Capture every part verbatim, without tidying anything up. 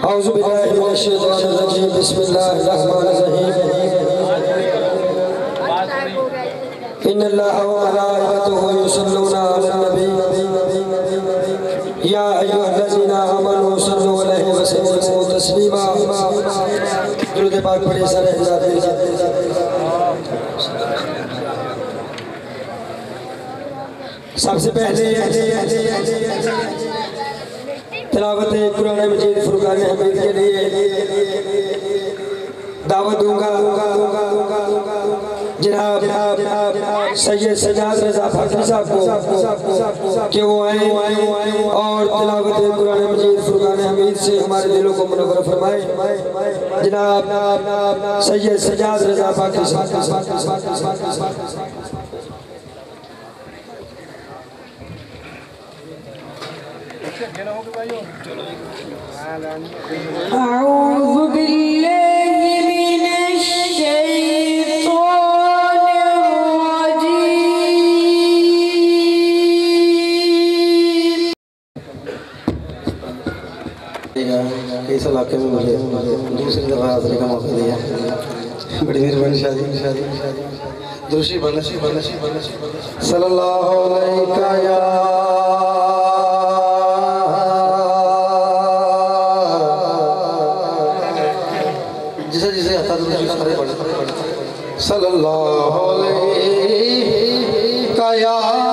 اعوذ باللہ من الشیطان الرجیم بسم اللہ الرحمن الرحیم ان اللہ و ملائکتہ یصلون علی النبی یا ایھا الذین آمنوا صلوا علیہ وسلموا تسلیما درود پاک پڑھیں سارے حضرات سب سے پہلے تلاوت قرآن مجید فرقان حمید کے لیے دعوت دوں گا جناب سید سجاد رضا فاطمی صاحب کو کہ وہ آئیں اور تلاوت قرآن مجید فرقان حمید سے ہمارے دلوں کو منور فرمائیں جناب سید سجاد رضا فاطمی صاحب أعوذ بالله من الشيطان الرجيم اس علاقے میں مجھے دوسری دفعہ حاضری کا موقع دیا بڑی مہربانی شادی درشی بنشی بنشی بنشی صلی اللہ علیہ یا جسے جسے عطا درشی سارے بڑھے صلی اللہ علیہ یا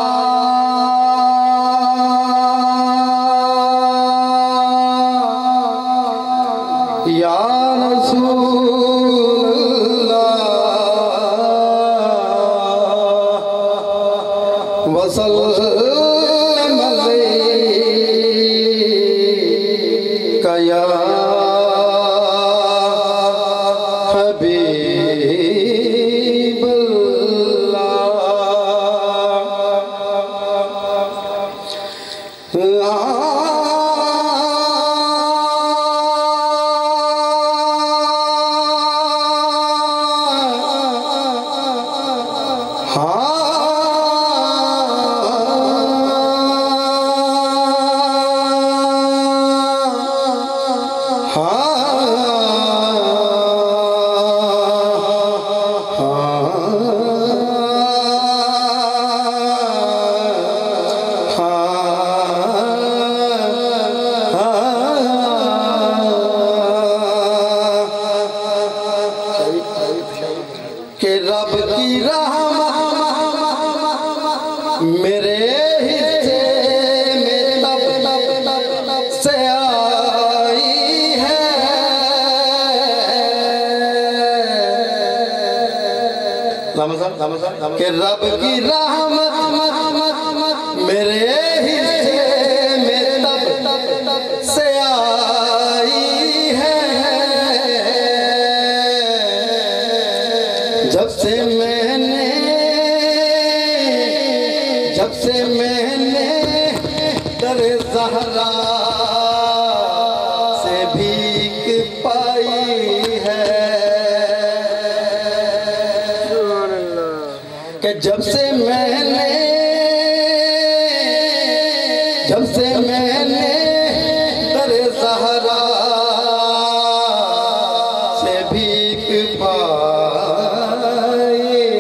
یا رسول اللہ وسلم علیک یا حبیب اللہ کہ رب کی رحمت میرے حصے میں تب سے آئی ہے کہ رب کی رحمت میرے حصے میں تب سے آئی ہے جب سے میں نے جب سے میں نے در زہرا سے بھیک پائی ہے کہ جب سے میں نے جب سے میں نے در زہرا سے بھیک پائی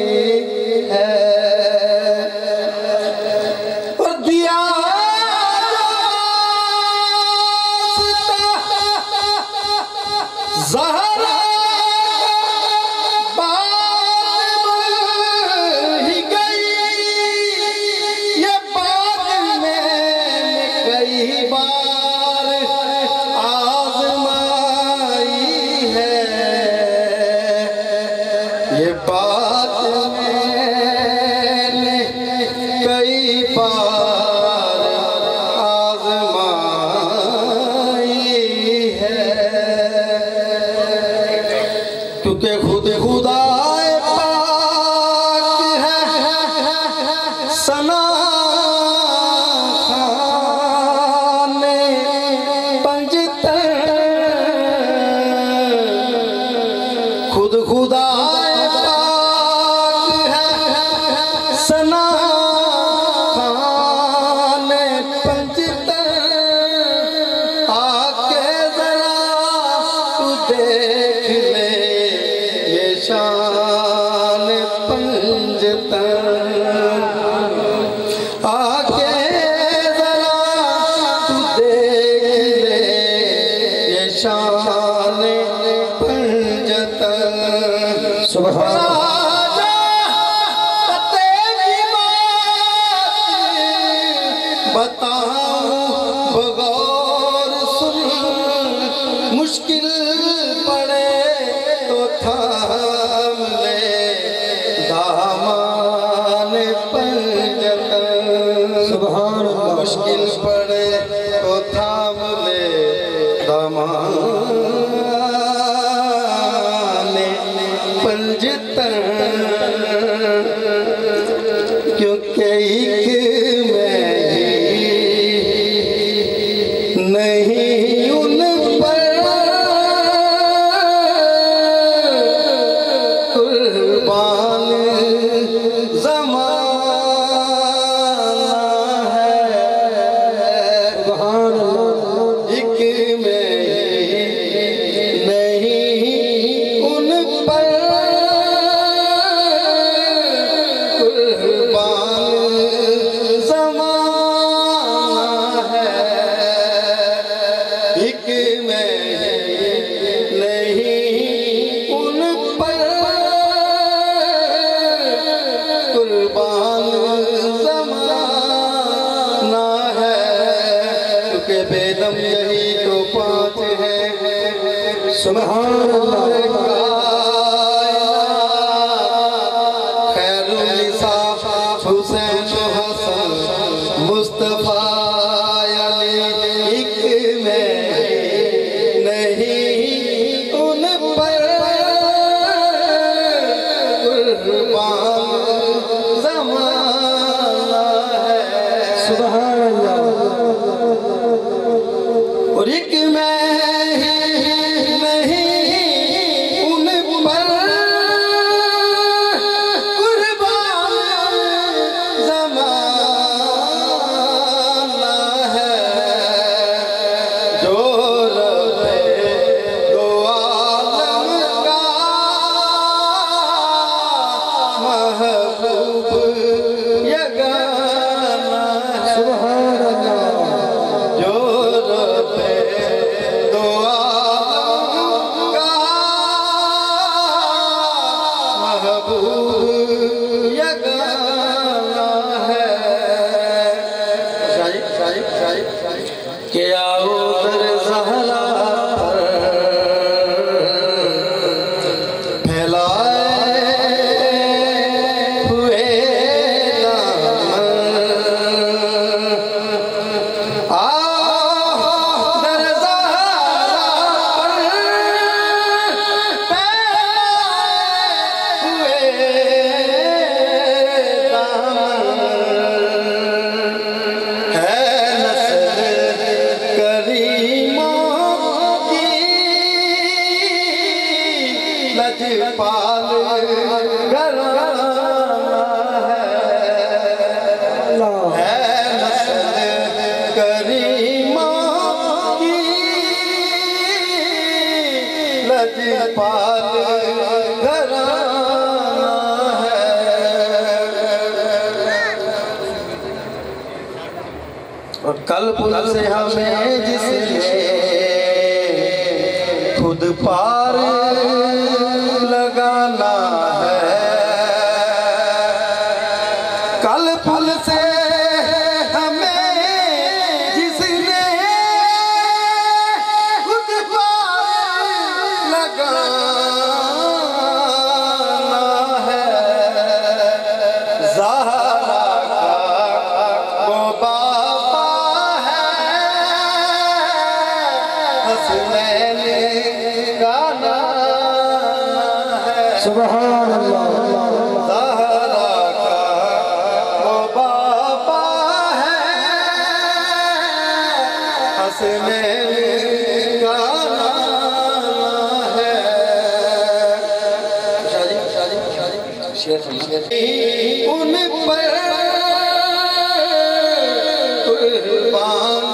زہرا بات ہی گئی یہ بات میں نے کئی بار آزمائی ہے یہ بات میں نے کئی بار آزمائی ہے کیونکہ خود خدا پاک ہے ثنا خان پنجتن خود خدا پاک ہے ثنا خان پنجتن آکے ذرا पंजतन आके ज़रा तू देख ले ये शान पंजतन सुभान बताऊं बगौर सुन मुश्किल पड़े तो थाम ले दामान पंजतन सुभान अल्लाह मुश्किल पड़े तो थाम ले दामान पंजतन क्योंकि नहीं उन पर कुर्बान ज़माना है सुभान अल्लाह एक में नहीं उन पर कुर्बान ज़माना है एक में नहीं उन पर कुर्बान ज़माना है क्योंकि बेदम यही तो पाँच है सुभान अल्लाह खैरुन्निसा हुसैन हसन मुस्तफा अली एक में नहीं उन पर कुर्बान ज़माना है सुभान अल्लाह और एक में नहीं उन पर कुर्बान ज़माना है जो रब्बे दो आलम का महबूब यगाना है सुभान अल्लाह जो रब्बे दो आलम का महबूब यगाना है शाही शाही शाही के आओ दर ज़हरा पर फैलाए हुए दामन आओ दर ज़हरा पर फैलाए हुए दामन है नस्ल करीमों की लजपाल घराना है अल्लाह है नस्ल करीमों की लजपाल घराना है और कल पुल से हमें जिसने खुद पार लगाना है कल पुल से हमें जिसने खुद पार लगाना है ज़हरा का वो बाबा है हसनैन का नाम है सुभान अल्लाह ज़हरा का वो बाबा है हसनैन का नाम है शादी शादी शादी शेर शेर उन पर कुर्बान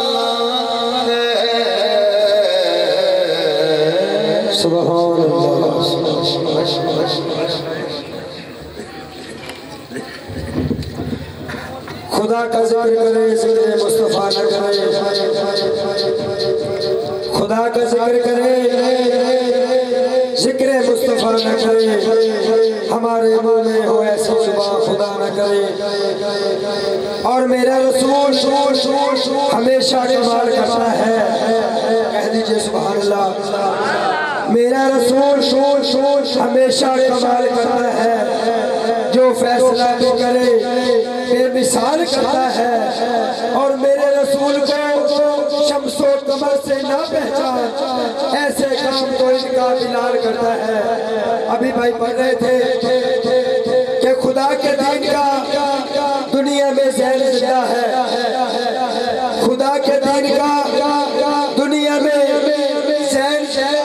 ज़माना है सुभान अल्लाह خدا کا ذکر کرے ذکر مصطفیٰ نہ کرے خدا کا ذکر کرے ذکر مصطفیٰ نہ کرے ہمارے منہ میں ہو ایسی زبان خدا نہ کرے اور میرا رسول ہمیشہ کمال کرتا ہے کہہ دیجئے سبحان اللہ میرا رسول ہمیشہ کمال کرتا ہے جو فیصلہ بھی کرے بے مثال کرتا ہے اور میرے رسول کو شمس و قمر سے نہ پہچان ایسے کام تو ان کا بلال کرتا ہے ابھی بھائی پڑھ رہے تھے کہ خدا کے دین کا دنیا میں زہر زندہ ہے خدا کے دین کا دنیا میں زہر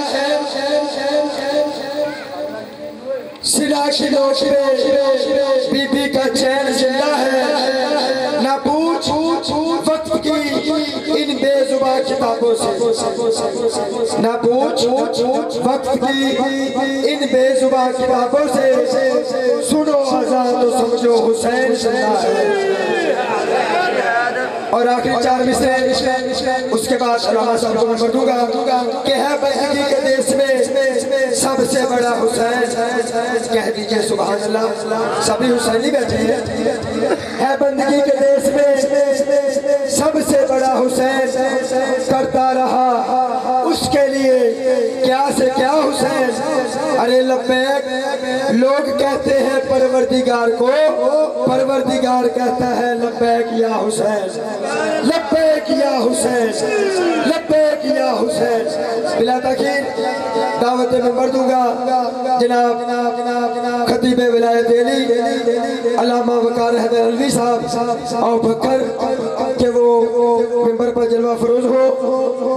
سلا کی نوش پہ بی بی کا چین زندہ ہے نہ پوچھ وقت کی ان بے زباں کتابوں سے نہ پوچھ وقت کی ان بے زباں کتابوں سے سنو آزاد تو سمجھو حسین زندہ ہے اور آخری چار مصرے اس کے بعد علامہ صاحب کو میں بڑھوں گا کہ ہے بندگی کے دیس میں سب سے بڑا حسین کہہ دیجئے سبحان اللہ سبھی حسینی بیٹھے ہیں ہے بندگی کے دیس میں سب سے بڑا حسین کرتا رہا اس کے لیے کیا سے کیا حسین ارے لبیک لوگ کہتے ہیں پروردگار کو پروردگار کہتا ہے لبیک یا حسین لبیک یا حسین لبیک یا حسین بلا تاخیر دعوت ممبر دوں گا جناب خطیب ولایت علی علامہ وقار حیدر علوی صاحب آؤ بکر کہ وہ ممبر پر جلوہ فروز ہو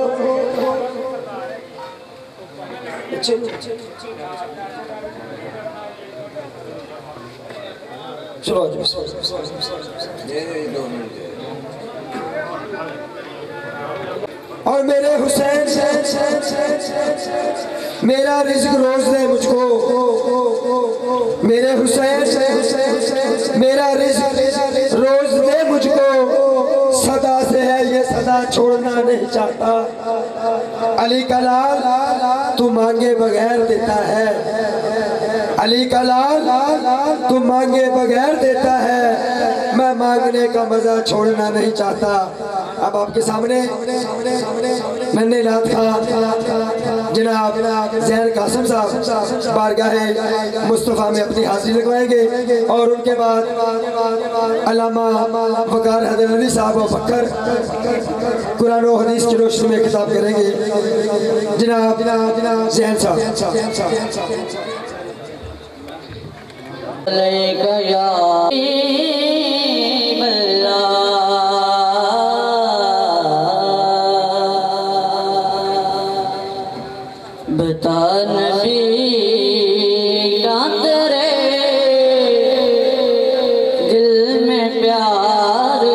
چلو اور میرے حسین میرا رزق روز دے مجھ کو میرے حسین میرا رزق روز دے مجھ کو صدا سے ہے یہ صدا چھوڑنا نہیں چاہتا علی کا لال تو مانگے بغیر دیتا ہے علی کا لال تو مانگے بغیر دیتا ہے میں مانگنے کا مزہ چھوڑنا نہیں چاہتا اب آپ کے سامنے ننے نات خان جناب زہر قاسم صاحب بارگاہ مصطفیٰ میں اپنی حاضری لگوائیں گے اور ان کے بعد علامہ وقار حیدر علوی صاحب و فکر قرآن و حدیث کی روشنی میں خطاب کریں گے جناب زہر صاحب علیکہ یا حبیب اللہ بتا نبی کا تیرے دل میں پیار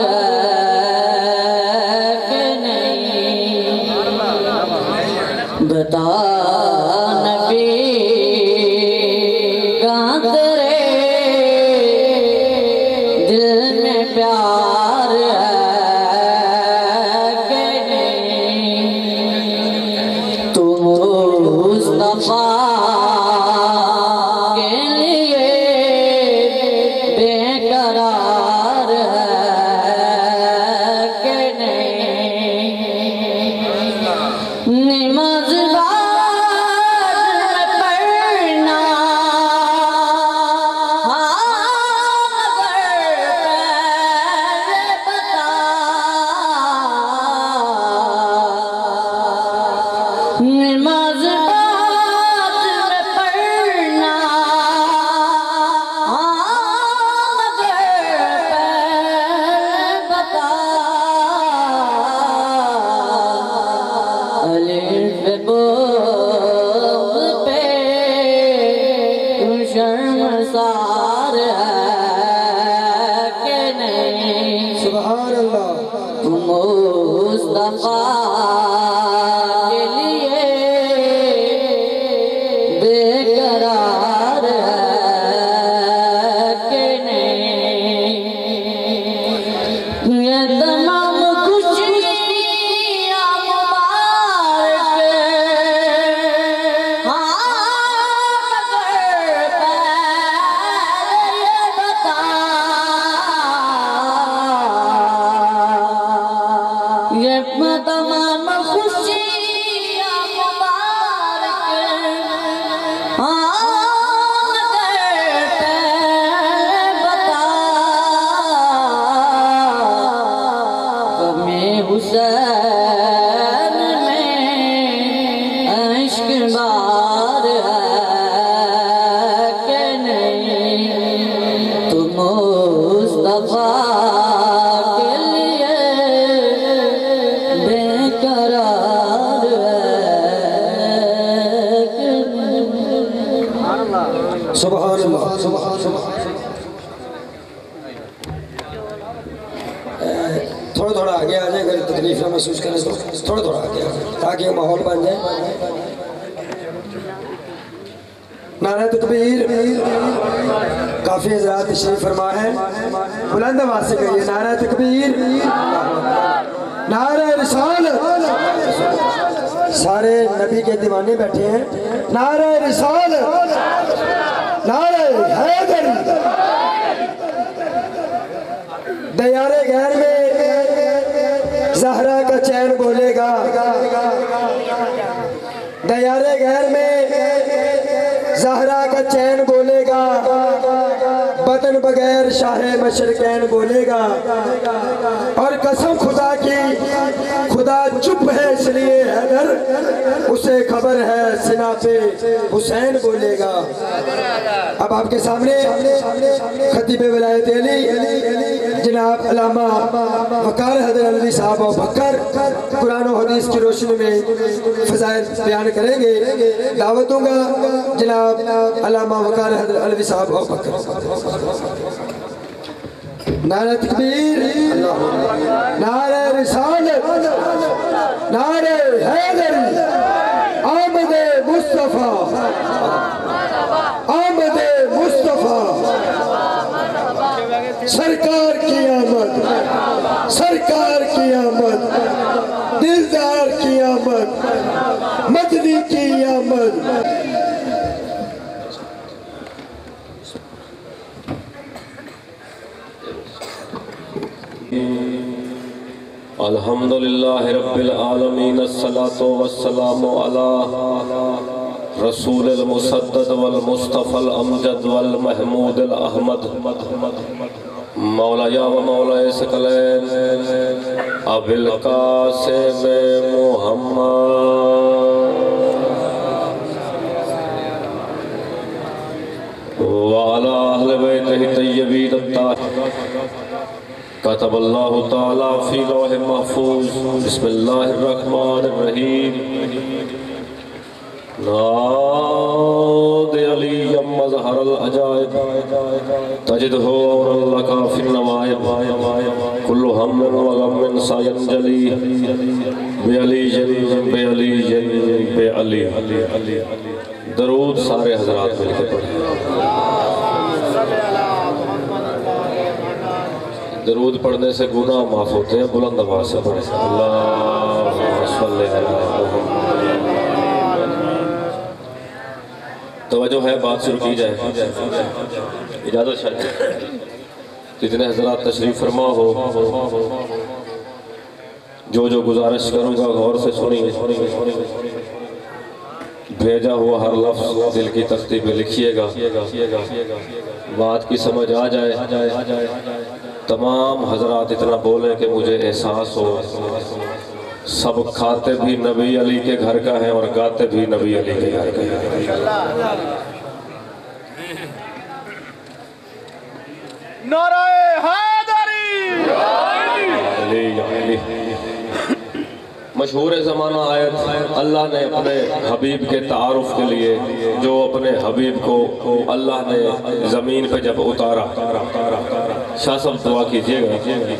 ہے کہ نہیں بتا نبی کا تیرے دل میں پیار ہے کہ نہیں تم مصطفیٰ کے لیے بے قرار ہے کہ نہیں نماز بعد پڑھنا نماز بعد میں پڑھنا مگر پہلے بتا الف بغض پہ تو شرمسار ہے کہ نہیں سبحان اللہ تم مصطفیٰ کے لیے بے میں تمام خوشیاں مبارک آن کرتے بتا میں حسین میں عشق بار ہے کہ نہیں تو مصطفیٰ کے لیے بے قرار ہے کہ نہیں سبحان اللہ سبحان اللہ تھوڑا تھوڑا آگے آ جائے، اگر تکلیف نہ محسوس کریں تو تھوڑا تھوڑا آگے آ جائے تاکہ یہ ماحول بن جائے۔ نعرہ تکبیر، کافی حضرات تشریف فرما ہے، بلند آواز سے کہیے نعرہ تکبیر، نعرہ رسالت۔ سارے نبی کے دیوانے بیٹھے ہیں، نعرہ رسالت، نعرہ حیدری۔ دیار غیر میں زہرا کا چین بولے گا، دیار غیر میں زہرا کا چین بولے گا، بدن بغیر شاہ مشرقین بولے گا، اور قسم خدا کی خدا چپ ہے اس لیے حیدر اسے خبر ہے سنا پہ حسین بولے گا۔ اب آپ کے سامنے خطیب ولایت علی جناب علامہ وقار حیدر علوی صاحب و بکر قرآن و حدیث کی روشنی میں فضائل بیان کریں گے۔ دعوت دوں گا جناب علامہ وقار حیدر علوی صاحب و بکر۔ نعرہ تکبیر، نعرہ رسالت، نعرہ حیدری، آمد مصطفیٰ، آمد مصطفیٰ، سرکار کی آمد، سرکار کی آمد، دلدار کی آمد، مدنی کی آمد۔ الحمدللہ رب العالمین، الصلاة والسلام علی رسول المسدد والمصطفى الامجد والمحمود الاحمد مولایا و مولا ثقلین ابی القاسم محمد وعلى اہل بیتہ الطیبین الطاہرین۔ کتب اللہ تعالیٰ فی لوح محفوظ۔ بسم اللہ الرحمن الرحیم۔ ناد علی مظہر العجائب تجدہ عورا لکا فی النوائب کل ہم و غم سینجلی بے علی جلی بے علی جلی بے علی۔ درود سارے حضرات مل کے پڑھیں۔ درود پڑھنے سے گناہ معاف ہوتے ہیں، بلند آواز سے پڑھیں۔ اللہم صلی علی محمد۔ توجہ ہے، بات شروع کی جائے، اجازت شاید جتنے حضرات تشریف فرما ہو، جو جو گزارش کروں گا غور سے سنیے، بھیجا ہوا ہر لفظ دل کی تختی پہ لکھیے گا، بات کی سمجھ آ جائے۔ تمام حضرات اتنا بولیں کہ مجھے احساس ہو سب کھاتے بھی نبی علی کے گھر کا ہے اور گاتے بھی نبی علی کے گھر کا ہے۔ نعرہ حیدری، علی علی۔ مشہور زمانہ آیت اللہ نے اپنے حبیب کے تعارف کے لیے، جو اپنے حبیب کو اللہ نے زمین پہ جب اتارا، شاہ صاحب دعا کیجئے گا،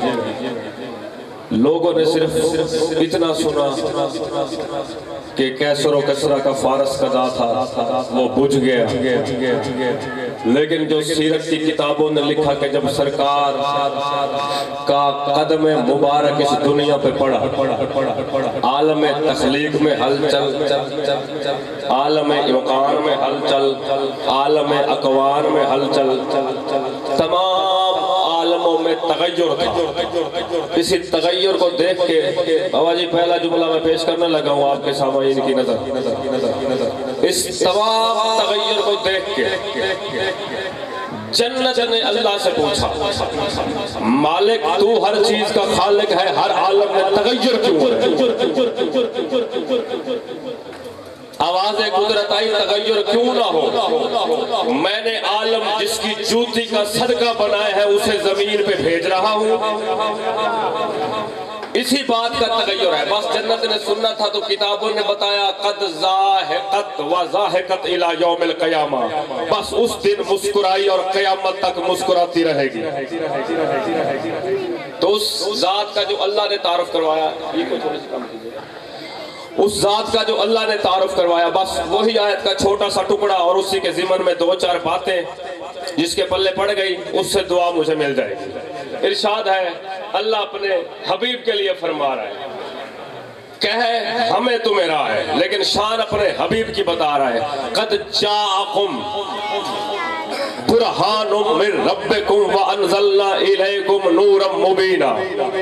لوگوں نے صرف اتنا سنا کہ کیسر و کسرا کا فارس قضا تھا، وہ بجھ گیا، لیکن جو سیرت کی کتابوں نے لکھا کہ جب سرکار کا قدم مبارک اس دنیا پہ پڑا، عالم تخلیق میں ہلچل، عالم امکان میں ہلچل، عالم اقوان میں ہلچل، تمام عالم و میں تغیر تھا. اسی تغیر کو دیکھ کے بابا جی پہلا جملہ میں پیش کرنے لگا ہوں آپ کے سامعین کی نظر. اس تمام تغیر کو دیکھ کے جنت نے اللہ سے پوچھا مالک تو ہر چیز کا خالق ہے، ہر عالم میں تغیر کیوں ہے؟ آواز قدرت آئی تغیر کیوں نہ ہو؟ میں نے عالم جس کی جوتی کا صدقہ بنایا ہے اسے زمین پہ بھیج رہا ہوں. اسی بات کا تغیر ہے. بس جنت نے سننا تھا تو کتابوں نے بتایا قد ضاحکت و ضاحکت الی یوم القیامہ، بس اس دن مسکرائی اور قیامت تک مسکراتی رہے گی. تو اس ذات کا جو اللہ نے تعارف کروایا، اس ذات کا جو اللہ نے تعارف کروایا، بس وہی آیت کا چھوٹا سا ٹکڑا اور اسی کے ضمن میں دو چار باتیں جس کے پلے پڑ گئی، اس سے دعا مجھے مل جائے گی. ارشاد ہے اللہ اپنے حبیب کے لیے فرما رہا ہے، کہے ہمیں تو میرا ہے لیکن شان اپنے حبیب کی بتا رہا ہے. قد جاءکم برہان من ربکم وانزلنا الیکم نورا مبینا،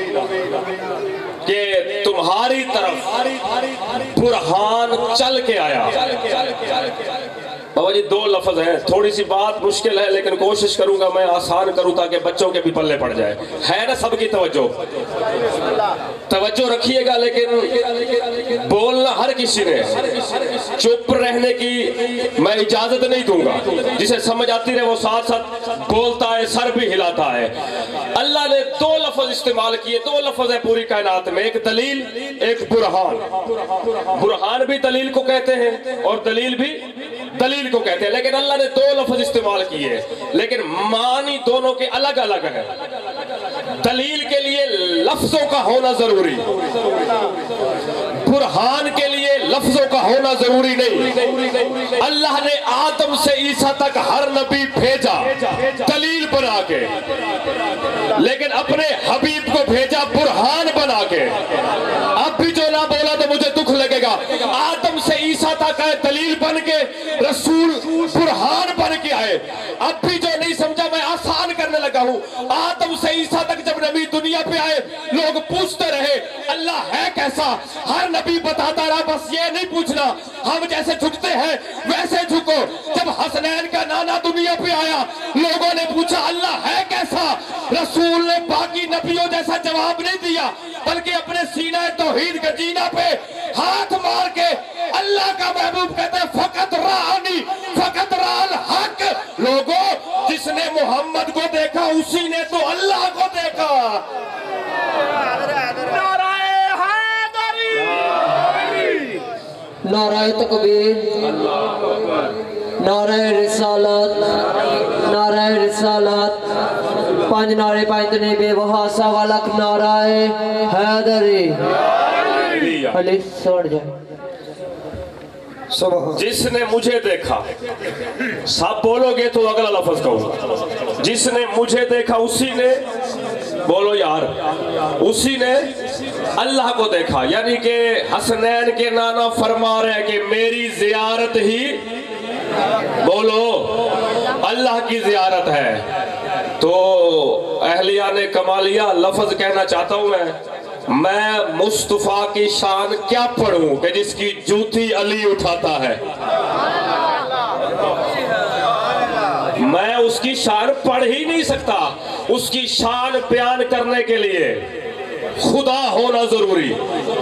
کہ تمہاری طرف برہان چل کے آیا. بابا جی دو لفظ ہیں، تھوڑی سی بات مشکل ہے لیکن کوشش کروں گا میں آسان کروں تاکہ بچوں کے بھی پلے پڑ جائے. ہے نا سب کی توجہ؟ توجہ رکھیے گا لیکن بولنا ہر کسی نے، چپ رہنے کی میں اجازت نہیں دوں گا. جسے سمجھ آتی رہے وہ ساتھ ساتھ بولتا ہے، سر بھی ہلاتا ہے. اللہ نے دو لفظ استعمال کیے، دو لفظ ہیں پوری کائنات میں، ایک دلیل ایک برہان. برہان بھی دلیل کو کہتے ہیں اور دلیل بھی دلیل کو کہتے ہیں، لیکن اللہ نے دو لفظ استعمال کیے لیکن معنی دونوں کے الگ الگ ہیں. دلیل کے لیے لفظوں کا ہونا ضروری، برہان کے لیے لفظوں کا ہونا ضروری نہیں. اللہ نے آدم سے عیسیٰ تک ہر نبی بھیجا دلیل بنا کے، لیکن اپنے حبیب کو بھیجا برہان بنا کے. اب بھی جو نہ بولا تو مجھے دکھ لگے گا. آدم سے عیسیٰ تک آئے دلیل بن کے، رسول برہان بن کے آئے. اب بھی جو نہیں سمجھا میں آسان کرنے لگا ہوں. آدم سے عیسیٰ تک جب نبی دنیا پہ آئے لوگ پوچھتے رہے اللہ ہے کیسا، ہر نبی بتاتا رہا بس یہ نہیں پوچھنا ہم جیسے جھکتے ہیں ویسے جھکو. جب حسنین کا نانا دنیا پہ آیا لوگوں نے پوچھا اللہ ہے کیسا، رسول نے باقی نبیوں جیسا جواب نہیں دیا بلکہ اپنے سینہ توحید گجینہ پہ ہاتھ مار کے اللہ کا محبوب کہتے ہیں فقط رانی فقط رال حق. لوگوں جس نے محمد کو دیکھا اسی نے تو اللہ کو دیکھا. نعرہ تکبیر، نعرہ رسالت، نعرہ رسالت، پانچ نعرے پانچ نے بے وحاسا والک نعرہ حیدری. علی سوڑ جائے. جس نے مجھے دیکھا، سب بولو گے تو اگلا لفظ کہوں. جس نے مجھے دیکھا اسی نے، بولو یار، اسی نے اللہ کو دیکھا. یعنی کہ حسنین کے نانا فرما رہے ہیں کہ میری زیارت ہی، بولو، اللہ کی زیارت ہے. تو اہلیہ نے کمالیہ لفظ کہنا چاہتا ہوں میں میں مصطفیٰ کی شان کیا پڑھوں کہ جس کی جوتی علی اٹھاتا ہے. میں اس کی شان پڑھ ہی نہیں سکتا. اس کی شان بیان کرنے کے لیے خدا ہونا ضروری.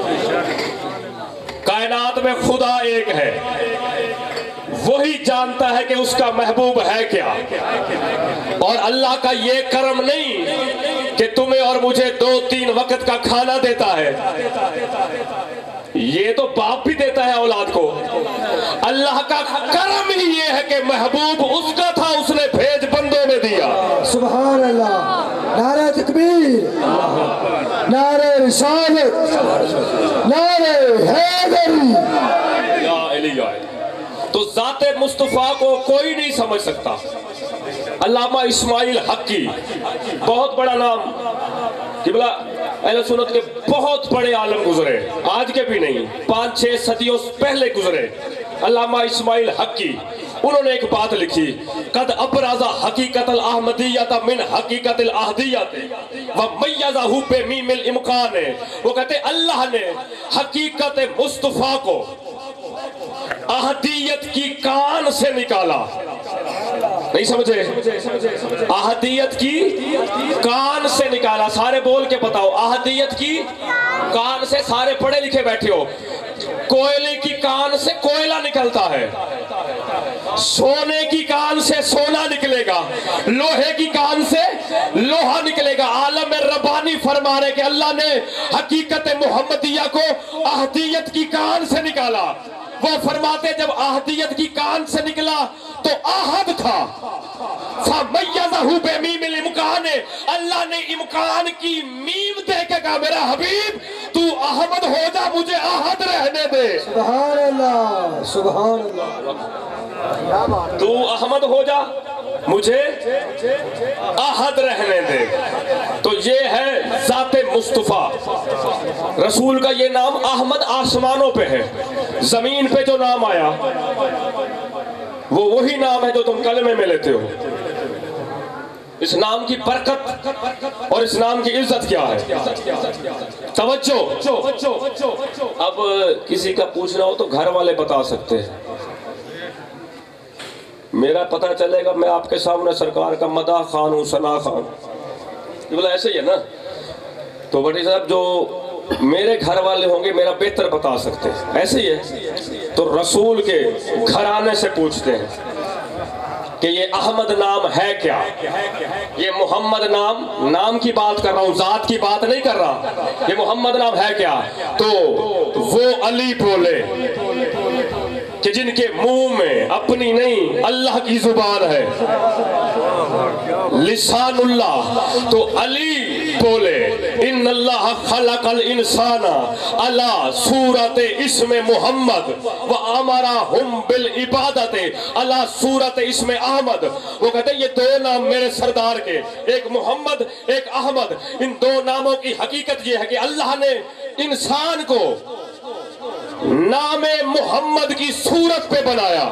کائنات میں خدا ایک ہے، وہی جانتا ہے کہ اس کا محبوب ہے کیا. اور اللہ کا یہ کرم نہیں کہ تمہیں اور مجھے دو تین وقت کا کھانا دیتا ہے، یہ تو باپ بھی دیتا ہے اولاد کو. اللہ کا کرم ہی یہ ہے کہ محبوب اس کا تھا، اس نے بھیج بندوں میں دیا. سبحان اللہ. نعرہ تکبیر، نعرہ رسالت، نعرہ حیدری. یا علی آئے. تو ذات مصطفیٰ کو کوئی نہیں سمجھ سکتا. علامہ اسماعیل حقی بہت بڑا نام، قبلہ اہل سنت کے بہت بڑے عالم گزرے، آج کے بھی نہیں، پانچ چھ صدیوں پہلے گزرے. علامہ اسماعیل حقی انہوں نے ایک بات لکھی، قد ابرزا حقیقت الاحمدیت من حقیقت الاحدیت ومیزہ بمیم الامکان. وہ کہتے ہیں اللہ نے حقیقت مصطفیٰ کو احدیت کی کان سے نکالا. نہیں سمجھے؟ احدیت کی کان سے نکالا. سارے بول کے بتاؤ، احدیت کی کان سے. سارے پڑھے لکھے بیٹھے ہو. کوئلے کی کان سے کوئلہ نکلتا ہے، سونے کی کان سے سونا نکلے گا، لوہے کی کان سے لوہا نکلے گا. عالم ربانی فرما رہے کہ اللہ نے حقیقت محمدیہ کو احدیت کی کان سے نکالا. وہ فرماتے جب احدیت کی کان سے نکلا تو احد تھا. فَمَيَّزَهُ بِمِيمِ الْإِمْكَانِ. اللہ نے امکان کی میم دے کے کہا میرا حبیب تو احمد ہو جا، مجھے احد رہنے دے. سبحان اللہ، سبحان اللہ. تو احمد ہو جا، مجھے احد رہنے دے. تو یہ ہے ذات مصطفیٰ. رسول کا یہ نام احمد آسمانوں پہ ہے، زمین پہ جو نام آیا وہ وہی نام ہے جو تم کلمے میں لیتے ہو. اس نام کی برکت اور اس نام کی عزت کیا ہے؟ توجہ. اب کسی کا پوچھنا ہو تو گھر والے بتا سکتے ہیں. میرا پتہ چلے گا میں آپ کے سامنے سرکار کا مداح خان ہوں، ثنا خان. یہ بولا ایسے ہی ہے نا. تو بٹی صاحب جو میرے گھر والے ہوں گے میرا بہتر بتا سکتے ہیں. ایسے ہی ہے. تو رسول کے گھرانے سے پوچھتے ہیں کہ یہ احمد نام ہے کیا؟ یہ محمد نام، نام کی بات کر رہا ہوں، ذات کی بات نہیں کر رہا. یہ محمد نام ہے کیا؟ تو وہ علی بولے کہ جن کے منہ میں اپنی نہیں اللہ کی زبان ہے، لسان اللہ. تو علی بولے ان اللہ خلق الانسان علی صورت اسم محمد وامرہم بالعبادت علی صورت اسم احمد. وہ کہتے ہیں یہ دو نام میرے سردار کے، ایک محمد ایک احمد. ان دو ناموں کی حقیقت یہ ہے کہ اللہ نے انسان کو نام محمد کی صورت پہ بنایا.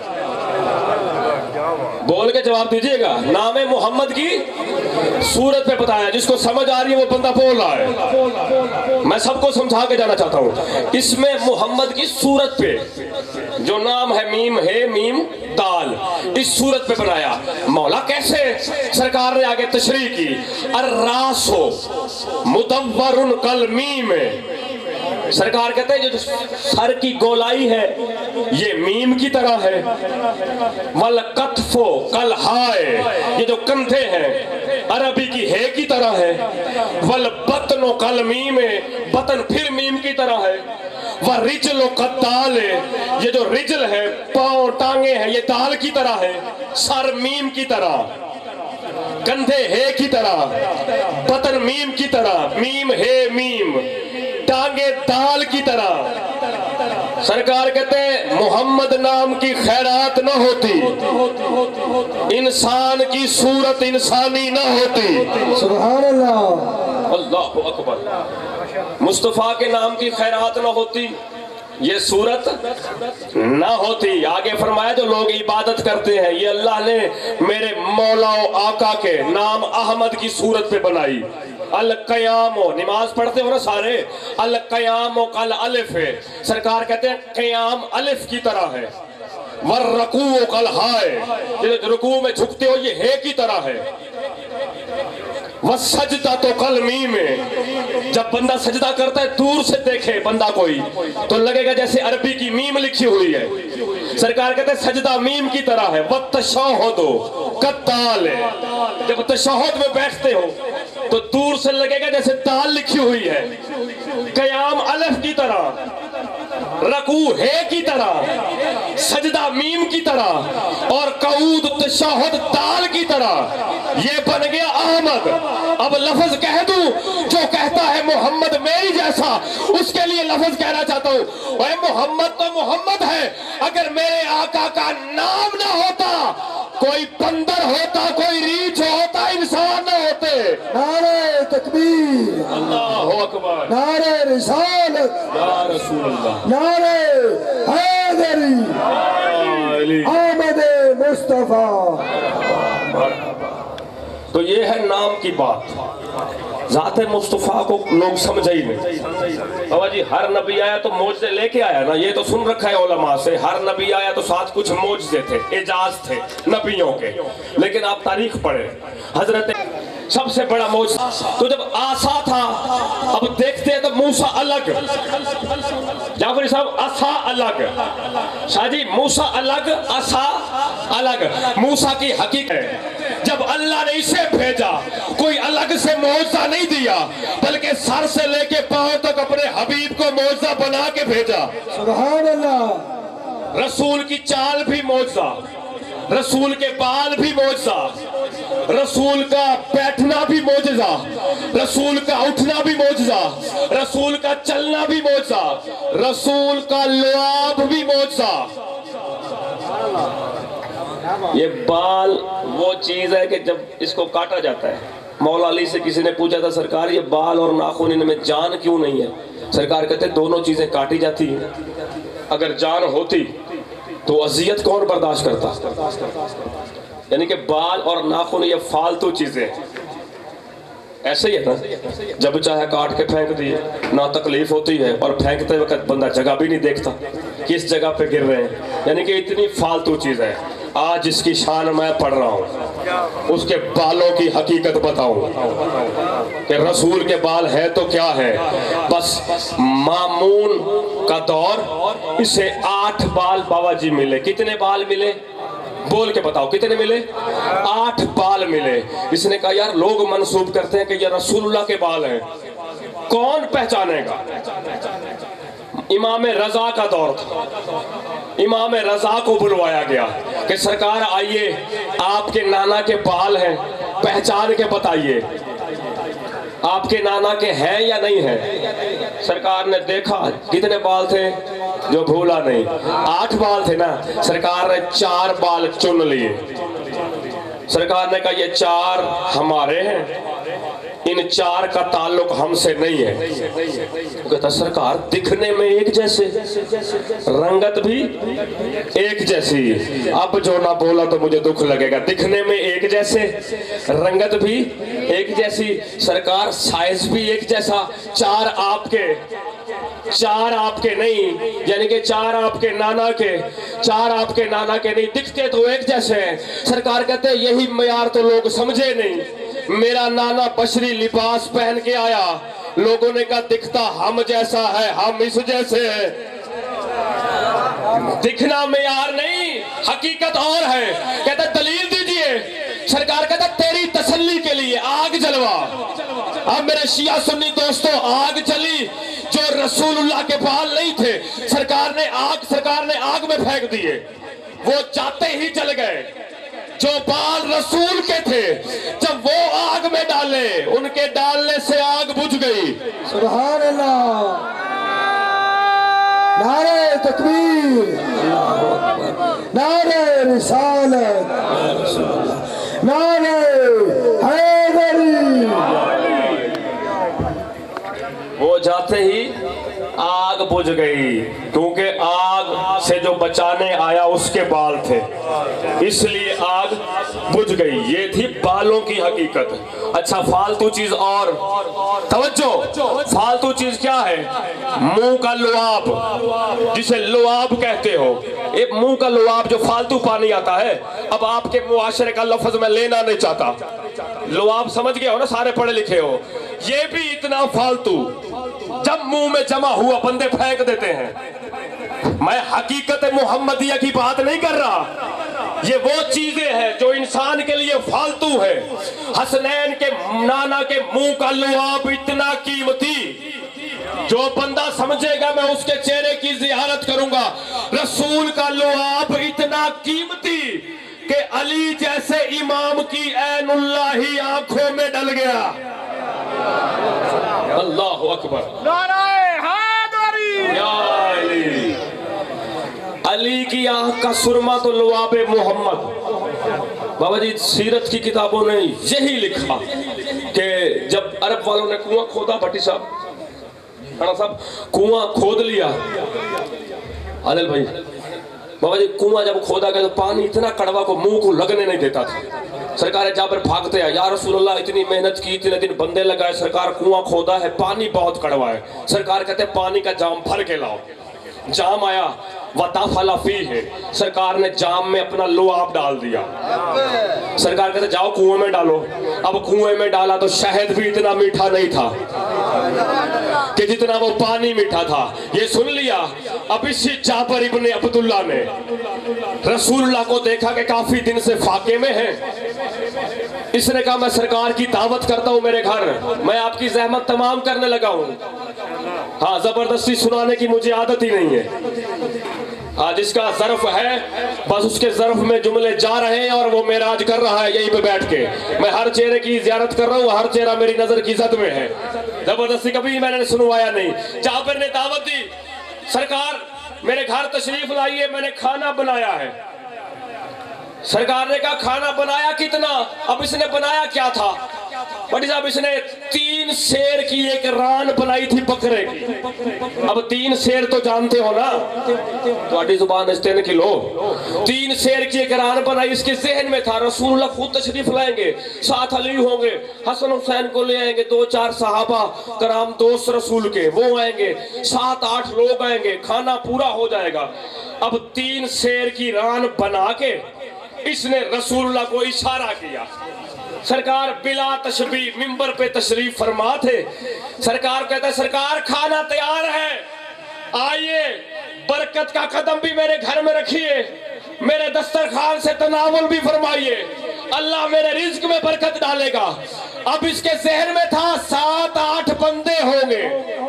بول کے جواب دیجئے گا. نام محمد کی صورت پہ بتایا. جس کو سمجھ آ رہی ہے وہ بندہ بول رہا ہے. میں سب کو سمجھا کے جانا چاہتا ہوں. اس میں محمد کی صورت پہ جو نام ہے میم ہے میم دال، اس صورت پہ بنایا. مولا کیسے؟ سرکار نے آگے تشریح کی. الراسو مدور کالمیم. سرکار کہتے ہیں جو سر کی گولائی ہے یہ میم کی طرح ہے. والکتف کالہائے، یہ جو کندھے ہیں عربی کی ہے کی طرح ہے. والبطن کالمیم، بطن پھر میم کی طرح ہے. والرجل کالدال، یہ جو رجل ہے پاؤں ٹانگیں ہیں یہ دال کی طرح ہے. سر میم کی طرح، کندھے ہے کی طرح، بطن میم کی طرح، میم ہے میم، ٹانگیں دال کی طرح. سرکار کہتے ہیں محمد نام کی خیرات نہ ہوتی، انسان کی صورت انسانی نہ ہوتی. سبحان اللہ، اللہ اکبر. مصطفیٰ کے نام کی خیرات نہ ہوتی، یہ صورت نہ ہوتی. آگے فرمایا جو لوگ عبادت کرتے ہیں یہ اللہ نے میرے مولا و آقا کے نام احمد کی صورت پہ بنائی. القیام، نماز پڑھتے ہو نا سارے، القیام کال الف ہے. سرکار کہتے ہیں قیام الف کی طرح ہے. والرکوع کال ہائے، رکوع میں جھکتے ہو یہ ہے کی طرح ہے. وَسَجْدَةُ تو کل میم ہے. جب بندہ سجدہ کرتا ہے دور سے دیکھے بندہ کوئی تو لگے گا جیسے عربی کی میم لکھی ہوئی ہے. سرکار کہتے ہیں سجدہ میم کی طرح ہے. وَالتَّشَاهُدُ کالدال، جب تشہد میں بیٹھتے ہو تو دور سے لگے گا جیسے دال لکھی ہوئی ہے. قیام الف کی طرح، رکوع ہے کی طرح، سجدہ میم کی طرح، اور قعود تشہد دال کی طرح. یہ بن گیا احمد. اب لفظ کہہ دوں جو کہتا ہے محمد میری جیسا، اس کے لیے لفظ کہنا چاہتا ہوں اے محمد تو محمد ہے. اگر میرے آقا کا نام نہ ہوتا کوئی بندر ہوتا، کوئی ریچھ ہوتا، انسان نہ ہوتے. نعرہ تکبیر، اللہ اکبر، نعرہ رسالت، یا رسول اللہ، نعرہ حیدری، علی، آمد मुस्तफा। तो ये है नाम की बात। ज़ात मुस्तफ़ा को लोग समझे ही नहीं। बाबा जी हर नबी आया तो मौजज़े लेके आया ना, ये तो सुन रखा है उलमा से, हर नबी आया तो साथ कुछ मौजज़े थे, एजाज थे नबियों के। लेकिन आप तारीख पढ़े, हजरत सबसे बड़ा मौजज़ा तो जब आसा था, अब देखते हैं तो मूसा अलग, जाफरी साहब आसा अलग, शाहजी मूसा अलग, आसा अलग। मूसा की हकीकत है जब अल्लाह ने इसे भेजा कोई अलग से मौजज़ा नहीं दिया, बल्कि सर से लेके पांव तक अपने हबीब को मौजज़ा बना के भेजा। सुभान अल्लाह। रसूल की चाल भी मौजज़ा, रसूल के बाल भी मौजज़ा, रसूल का बैठना भी मौजज़ा, रसूल का उठना भी मौजज़ा, रसूल का चलना भी मौजज़ा, रसूल का लुआब भी मौजज़ा। ये बाल वो चीज है कि जब इसको काटा जाता है, मौला अली से किसी ने पूछा था सरकार ये बाल और नाखून इनमें जान क्यों नहीं है? सरकार कहते दोनों चीजें काटी जाती हैं, अगर जान होती तो अजियत कौन बर्दाश्त करता? यानी कि बाल और नाखून ये फालतू चीजें ऐसे ही है ना, जब चाहे काट के फेंक दिए, ना तकलीफ होती है और फेंकते वक्त बंदा जगह भी नहीं देखता किस जगह पे गिर रहे हैं। यानी कि इतनी फालतू चीज है। आज जिसकी शान मैं पढ़ रहा हूँ उसके बालों की हकीकत बताऊं कि रसूल के बाल है तो क्या है। बस मामून का दौर, इसे आठ बाल बाबा जी मिले। कितने बाल मिले बोल के बताओ, कितने मिले? आठ बाल मिले। इसने कहा यार लोग मंसूब करते हैं कि ये रसूलुल्लाह के बाल हैं, कौन पहचानेगा? इमाम रजा का दौर था, इमाम रजा को बुलवाया गया कि सरकार आइए आपके नाना के बाल हैं, पहचान के बताइए आपके नाना के हैं या नहीं है। सरकार ने देखा कितने बाल थे, जो भूला नहीं, आठ बाल थे ना। सरकार ने चार बाल चुन लिए। सरकार ने कहा ये चार हमारे हैं, इन चार का ताल्लुक हमसे नहीं है। कहता सरकार दिखने में एक जैसे, रंगत भी एक जैसी। अब जो ना बोला तो मुझे दुख लगेगा। दिखने में एक जैसे, रंगत भी एक जैसी, सरकार साइज भी एक जैसा। चार आपके, चार आपके नहीं, यानी कि चार आपके नाना के, चार आपके नाना के नहीं, दिखते तो एक जैसे हैं। सरकार कहते हैं यही मयार तो लोग समझे नहीं। मेरा नाना बशरी लिबास पहन के आया, लोगों ने कहा दिखता हम जैसा है, हम इस जैसे हैं। दिखना मयार नहीं, हकीकत और है। कहता दलील दीजिए। सरकार कहता तेरी तसल्ली के लिए आग जलवा। अब मेरे शिया सुन्नी दोस्तों आग चली, जो रसूलुल्लाह के बाल नहीं थे सरकार ने आग सरकार ने आग में फेंक दिए, वो जाते ही जल गए। जो बाल रसूल के थे जब वो आग में डाले, उनके डालने से आग बुझ गई। सुभान अल्लाह। नारे तकबीर, नारे रिसालत, नारे हैदरी। वो जाते ही आग बुझ गई, क्योंकि आग से जो बचाने आया उसके बाल थे, इसलिए आग बुझ गई। ये थी बालों की हकीकत। अच्छा फालतू चीज और तवज्जो, फालतू चीज क्या है? मुंह का लुआब, जिसे लुआब कहते हो। एक मुंह का लुआब जो फालतू पानी आता है। अब आपके मुआशरे का लफ्ज मैं लेना नहीं चाहता, लुआब समझ गए हो ना, सारे पढ़े लिखे हो। ये भी इतना फालतू जब मुंह में जमा हुआ बंदे फेंक देते हैं। मैं हकीकत मुहम्मदिया की बात नहीं कर रहा, ये वो चीजें हैं जो इंसान के लिए फालतू है। हसनैन के नाना के मुंह का लुआब इतना कीमती, जो बंदा समझेगा मैं उसके चेहरे की जियारत करूंगा। रसूल का लुआब इतना कीमती कि अली जैसे इमाम की ऐनुल्लाही आंखों में डल गया। अल्लाहु अकबर। नाराए हैदरी। या अली, अली की आंख का सुरमा तो लुआबे मोहम्मद। बाबा जी सीरत की किताबों ने यही लिखा कि जब अरब वालों ने कुआं खोदा, भट्टी साहब राणा साहब कुआं खोद लिया, आदिल भाई बाबा जी कुआं जब खोदा गया तो पानी इतना कड़वा को मुंह को लगने नहीं देता था। सरकार जाबर भागते हैं, या रसूल अल्लाह इतनी मेहनत की, इतने दिन बंदे लगाए, सरकार कुआं खोदा है, पानी बहुत कड़वा है। सरकार कहते हैं पानी का जाम भर के लाओ। जाम आया, वताफला फी है, सरकार ने जाम में अपना लुआब डाल दिया। सरकार कहते जाओ कुएं में डालो। अब कुएं में डाला तो शहद भी इतना मीठा नहीं था कि जितना वो पानी मीठा था। ये सुन लिया। अब इसी जाबर इब्ने अब्दुल्ला ने रसूलुल्लाह को देखा कि काफी दिन से फाके में है। इसने कहा मैं सरकार की दावत करता हूं मेरे घर, मैं आपकी जहमत तमाम करने लगा हूं। हाँ, जबरदस्ती सुनाने की मुझे आदत ही नहीं है। हाँ, जिसका ज़र्फ है बस उसके ज़र्फ में जुमले जा रहे हैं और वो मेराज कर रहा है यहीं पे बैठ के। मैं हर चेहरे की ज़ियारत कर रहा हूँ, हर चेहरा मेरी नज़र की ज़द में है। जबरदस्ती कभी मैंने सुनवाया नहीं। जाबिर ने दावत दी, सरकार मेरे घर तशरीफ लाइए, मैंने खाना बनाया है। सरकार ने कहा खाना बनाया कितना? अब इसने बनाया क्या था? बड़ी साहब इसने तीन शेर की एक रान बनाई थी बकरे की। अब तीन शेर तो जानते हो ना, तो जुबान तीन किलो तीन शेर की एक रान बनाई। इसके जहन में था रसूलुल्लाह खुद तशरीफ लाएंगे, साथ अली होंगे, हसन हुसैन को ले आएंगे, दो चार सहाबा कराम दोस्त रसूल के वो आएंगे, सात आठ लोग आएंगे, खाना पूरा हो जाएगा। अब तीन शेर की रान बना के इसने रसूलुल्लाह को इशारा किया। सरकार बिला तशबी मिंबर पे तशरीफ फरमा थे। सरकार कहता है सरकार खाना तैयार है, आइए बरकत का कदम भी मेरे घर में रखिए, मेरे दस्तरखान से तनावुल भी फरमाइए, अल्लाह मेरे रिज्क में बरकत डालेगा। अब इसके जहन में था सात आठ बंदे होंगे,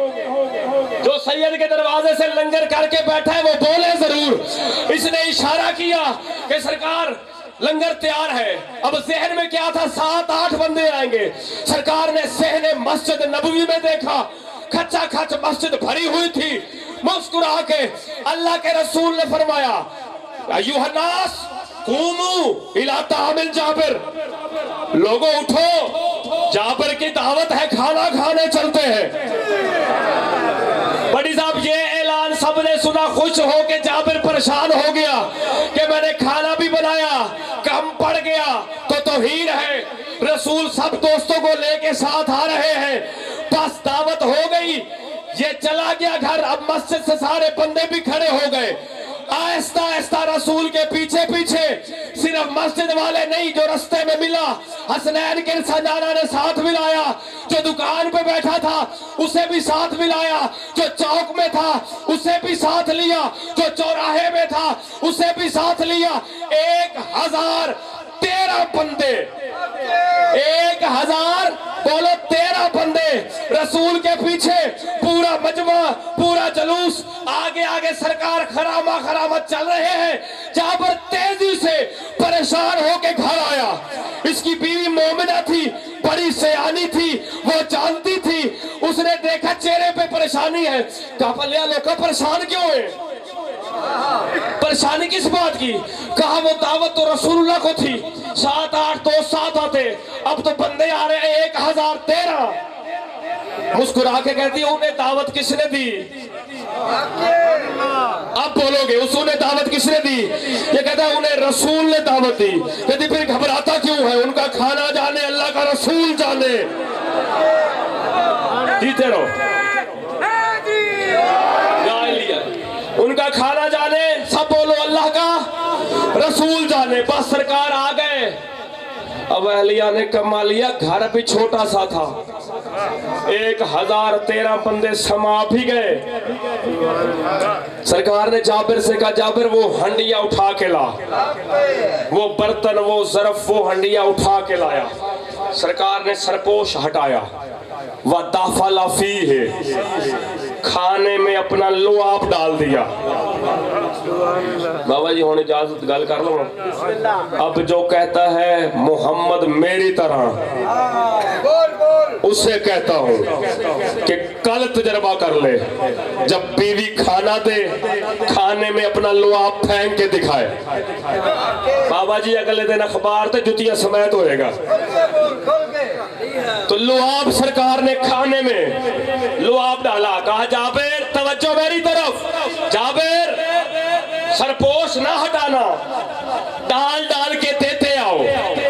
जो सैयद के दरवाजे से लंगर करके बैठा है वो बोले जरूर। इसने इशारा किया कि सरकार लंगर तैयार है। अब जहन में क्या था? सात आठ बंदे आएंगे। सरकार ने सहने मस्जिद नबवी में देखा, खच्चा खच मस्जिद भरी हुई थी। मुस्कुरा के अल्लाह के रसूल ने फरमाया अय्युहन्नास कुमू इला तामिल जाबिर, लोगों उठो, जाबिर की दावत है, खाना खाने चलते हैं। बड़ी साहब ये ऐलान सबने सुना, खुश हो के जाबिर परेशान हो गया कि मैंने खाना भी बनाया, कम पड़ गया तो तौहीन है। रसूल सब दोस्तों को लेके साथ आ रहे हैं, बस दावत हो गई, ये चला गया घर। अब मस्जिद से सारे बंदे भी खड़े हो गए। आहिस्ता आहिस्ता रसूल के पीछे पीछे, सिर्फ मस्जिद वाले नहीं, जो रास्ते में मिला हसनैन के सजाना ने साथ मिलाया, जो दुकान पे बैठा था उसे भी साथ मिलाया, जो चौक में था उसे भी साथ लिया, जो चौराहे में था उसे भी साथ लिया। एक हजार तेरह बंदे, एक हजार बोलो तेरह बंदे रसूल के पीछे, पूरा मजमा, पूरा जलूस, आगे आगे सरकार खरामा खरामत चल रहे हैं। जाबिर तेजी से परेशान होके घर आया। इसकी बीवी मोमिना थी, बड़ी सयानी थी, वो जानती थी। उसने देखा चेहरे पे परेशानी है, कहा पलिया लोग परेशान क्यों है? परेशानी किस बात की? कहा वो दावत तो रसूलुल्लाह को थी, सात आठ दोस्त साथ आते, अब तो बंदे आ रहे हैं एक हजार तेरह। मुस्कुरा के कहती है उन्हें दावत किसने दी? अब बोलोगे उसने दावत किसने दी? ये कहता है उन्हें रसूल ने दावत दी। कहती फिर घबराता क्यों है? उनका खाना जाने, अल्लाह का रसूल जाने। जीते रहो, उनका खाना जाने, सब बोलो अल्लाह का रसूल जाने। बस सरकार आ गए। अब अहलिया ने कमा लिया, घर भी छोटा सा था, एक हजार तेरह बंदे समा भी गए। सरकार ने जाबिर से कहा जाबिर वो हंडिया उठा के ला, वो बर्तन, वो ज़र्फ, वो हंडिया उठा के लाया। सरकार ने सरपोश हटाया, वह दाफला फी है, खाने में अपना लुआब डाल दिया। बाबा जी होने इजाजत गल कर लो। अब जो कहता है मोहम्मद मेरी तरह, उससे कहता हूं कि कल तजर्बा कर ले, जब बीवी खाना दे, खाने में अपना लुआब फेंक के दिखाए। बाबा जी अगले दिन अखबार ते जुतियां समेत होएगा। तो लुआब सरकार ने खाने में लुआब डाला। कहा जाबिर तवज्जो मेरी तरफ, जाबिर सरपोश ना हटाना, डाल डाल के देते आओ।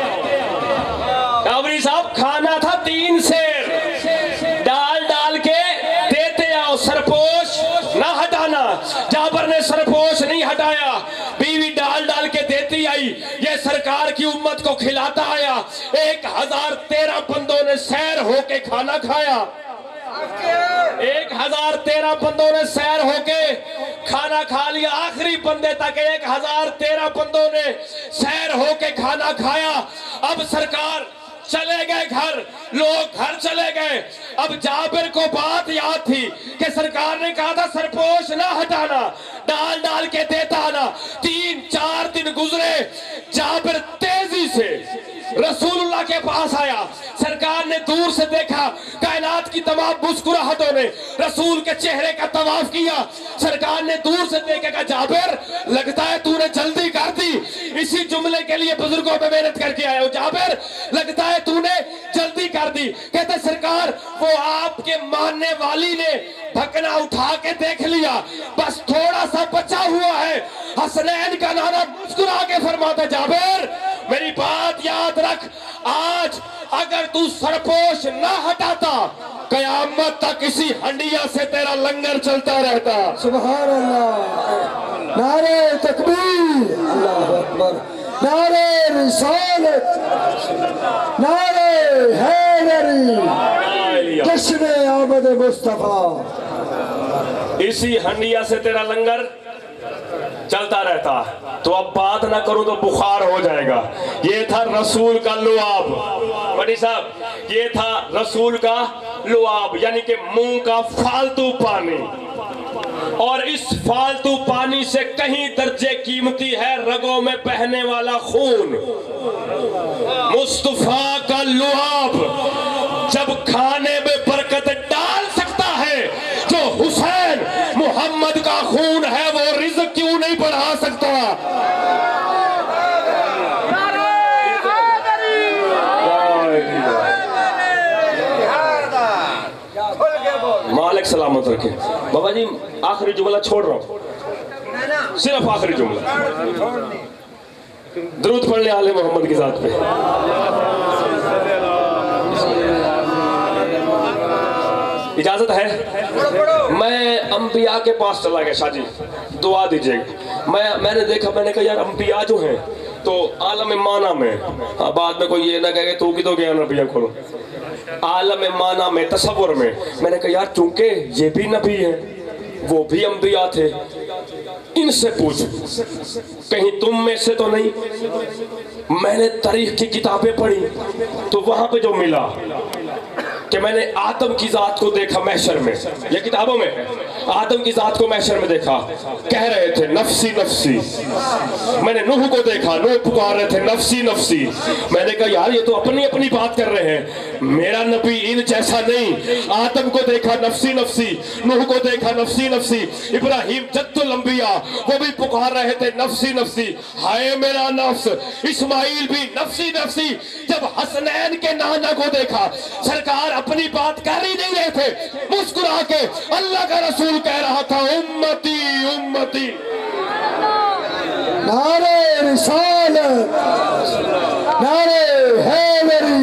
कावरी साहब खाना था तीन सेर, डाल डाल के देते आओ, सरपोश ना हटाना। जाबर ने सरपोश नहीं हटाया, बीवी डाल डाल के देती आई, ये सरकार की उम्मत को खिलाता आया। एक हजार तेरह बंदों ने सैर होके खाना खाया, एक हजार तेरह बंदों ने सैर होके खाना खा लिया। आखिरी बंदे तक एक हजार तेरह बंदों ने सैर होके खाना खाया। अब सरकार चले गए घर, लोग घर चले गए। अब जाबिर को बात याद थी कि सरकार ने कहा था सरपोश ना हटाना, डाल डाल के देता आना। तीन चार दिन गुजरे, जाबिर तेजी से रसूलुल्लाह के पास आया। सरकार ने दूर से देखा, कायनात की तमाम मुस्कुराहटों ने रसूल के चेहरे का तवाफ किया। सरकार ने दूर से देखा, कहा जाबिर लगता है तूने जल्दी कर दी। इसी जुमले के लिए बुजुर्गों में मेहनत करके आया हूं, जाबिर लगता है तूने जल्दी कर दी। कहते सरकार वो आपके मानने वाली ने ढकना उठा के देख लिया, बस थोड़ा सा बचा हुआ है। हसनैन का नाना मुस्कुरा के फरमाता, जाबिर मेरी बात याद रख, आज अगर तू सरपोश ना हटाता, कयामत तक इसी हंडिया से तेरा लंगर चलता रहता। सुभान अल्लाह, नारे तकबीर, अल्लाह अकबर, नारे रिसालत, नारे हैदरी, जश्न आमद मुस्तफा। इसी हंडिया से तेरा लंगर चलता रहता। तो अब बात ना करूं तो बुखार हो जाएगा। ये था रसूल का लुआब, बड़ी साहब, ये था रसूल का लुआब, यानी कि मुंह का फालतू पानी। और इस फालतू पानी से कहीं दर्जे कीमती है रगों में बहने वाला खून। मुस्तफा का लुआब जब खाने में बरकत डाल सकता है, जो हुसैन मोहम्मद का खून है वो रिज़्क़ क्यों नहीं बढ़ा सकता? मालिक सलामत रखे। बाबा जी आखिरी जुमला छोड़ रहा हूं, सिर्फ आखिरी जुमला, दरूद पढ़ ले आले मोहम्मद की जात पे। इजाजत है? मैं अंबिया के पास चला गया, शाह जी दुआ दीजिएगा। मैं मैंने देखा, मैंने कहा यार अंबिया जो हैं तो आलम माना में, हाँ बाद में कोई ये ना कहे तू की तो ज्ञान अंबिया खोलो, आलम माना में, तसव्वुर में। मैंने कहा यार चूंकि ये भी नबी है, वो भी अंबिया थे, इनसे पूछ कहीं तुम में से तो नहीं। मैंने तारीख की किताबें पढ़ी तो वहां पे जो मिला कि मैंने आदम की जात को देखा महशर में, ये किताबों में है, आदम की जात को महशर में देखा, कह रहे थे नफसी नफसी। मैंने नूह को देखा, नूह पुकार रहे थे नफसी नफसी। मैंने कहा यार ये तो अपनी अपनी बात कर रहे हैं, मेरा नबी इन जैसा नहीं। आदम को देखा नफसी नफसी, नूह को देखा नफसी नफसी, इब्राहिम जद्दुल अंबिया वो भी पुकार रहे थे नफसी नफसी, हाय मेरा नफ्स। इस्माइल भी नफसी नफसी। जब हसनैन के नाना को देखा, सरकार अपनी बात कर ही नहीं रहे थे, मुस्कुरा के अल्लाह का रसूल कह रहा था उम्मती उम्मती। नारे रिसालत, नारे हैदरी।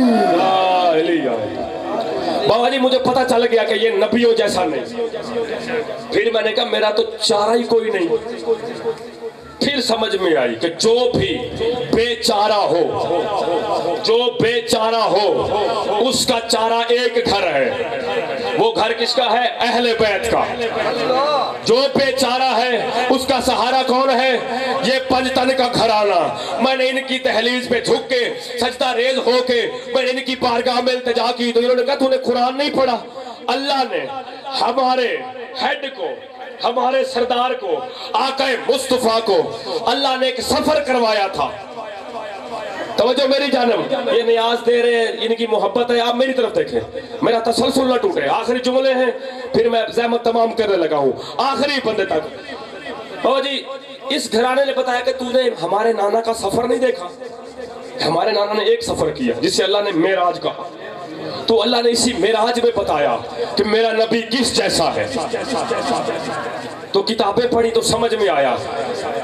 बाबा जी मुझे पता चल गया कि ये नबियों जैसा नहीं। फिर मैंने कहा मेरा तो चारा ही कोई नहीं। फिर समझ में आई कि जो भी बेचारा हो, जो बेचारा हो उसका चारा एक घर है। वो घर किसका है? अहले बैत का। जो बेचारा है उसका सहारा कौन है? ये पंजतन का घराना। मैंने इनकी दहलीज पे झुक के सजदा रेज होके मैंने इनकी बारगाह में इल्तिजा की तो इन्होंने कहा तूने कुरान नहीं पढ़ा? अल्लाह ने हमारे हेड को, हमारे सरदार को, आकाए मुस्तफा को अल्लाह ने एक सफर करवाया था। तवज्जो मेरी जानब, ये नियाज दे रहे हैं, इनकी मोहब्बत है, आप मेरी तरफ देखें, मेरा तसलसल न टूटे। आखिरी जुमले हैं, फिर मैं ज़हमत तमाम करने लगा हूँ आखिरी बंदे तक। बाबा जी इस घराने ने बताया कि तूने हमारे नाना का सफर नहीं देखा? हमारे नाना ने एक सफर किया जिसे अल्लाह ने मेराज कहा। तो अल्लाह ने इसी मेराज में बताया कि मेरा नबी किस जैसा है। तो किताबें पढ़ी तो समझ में आया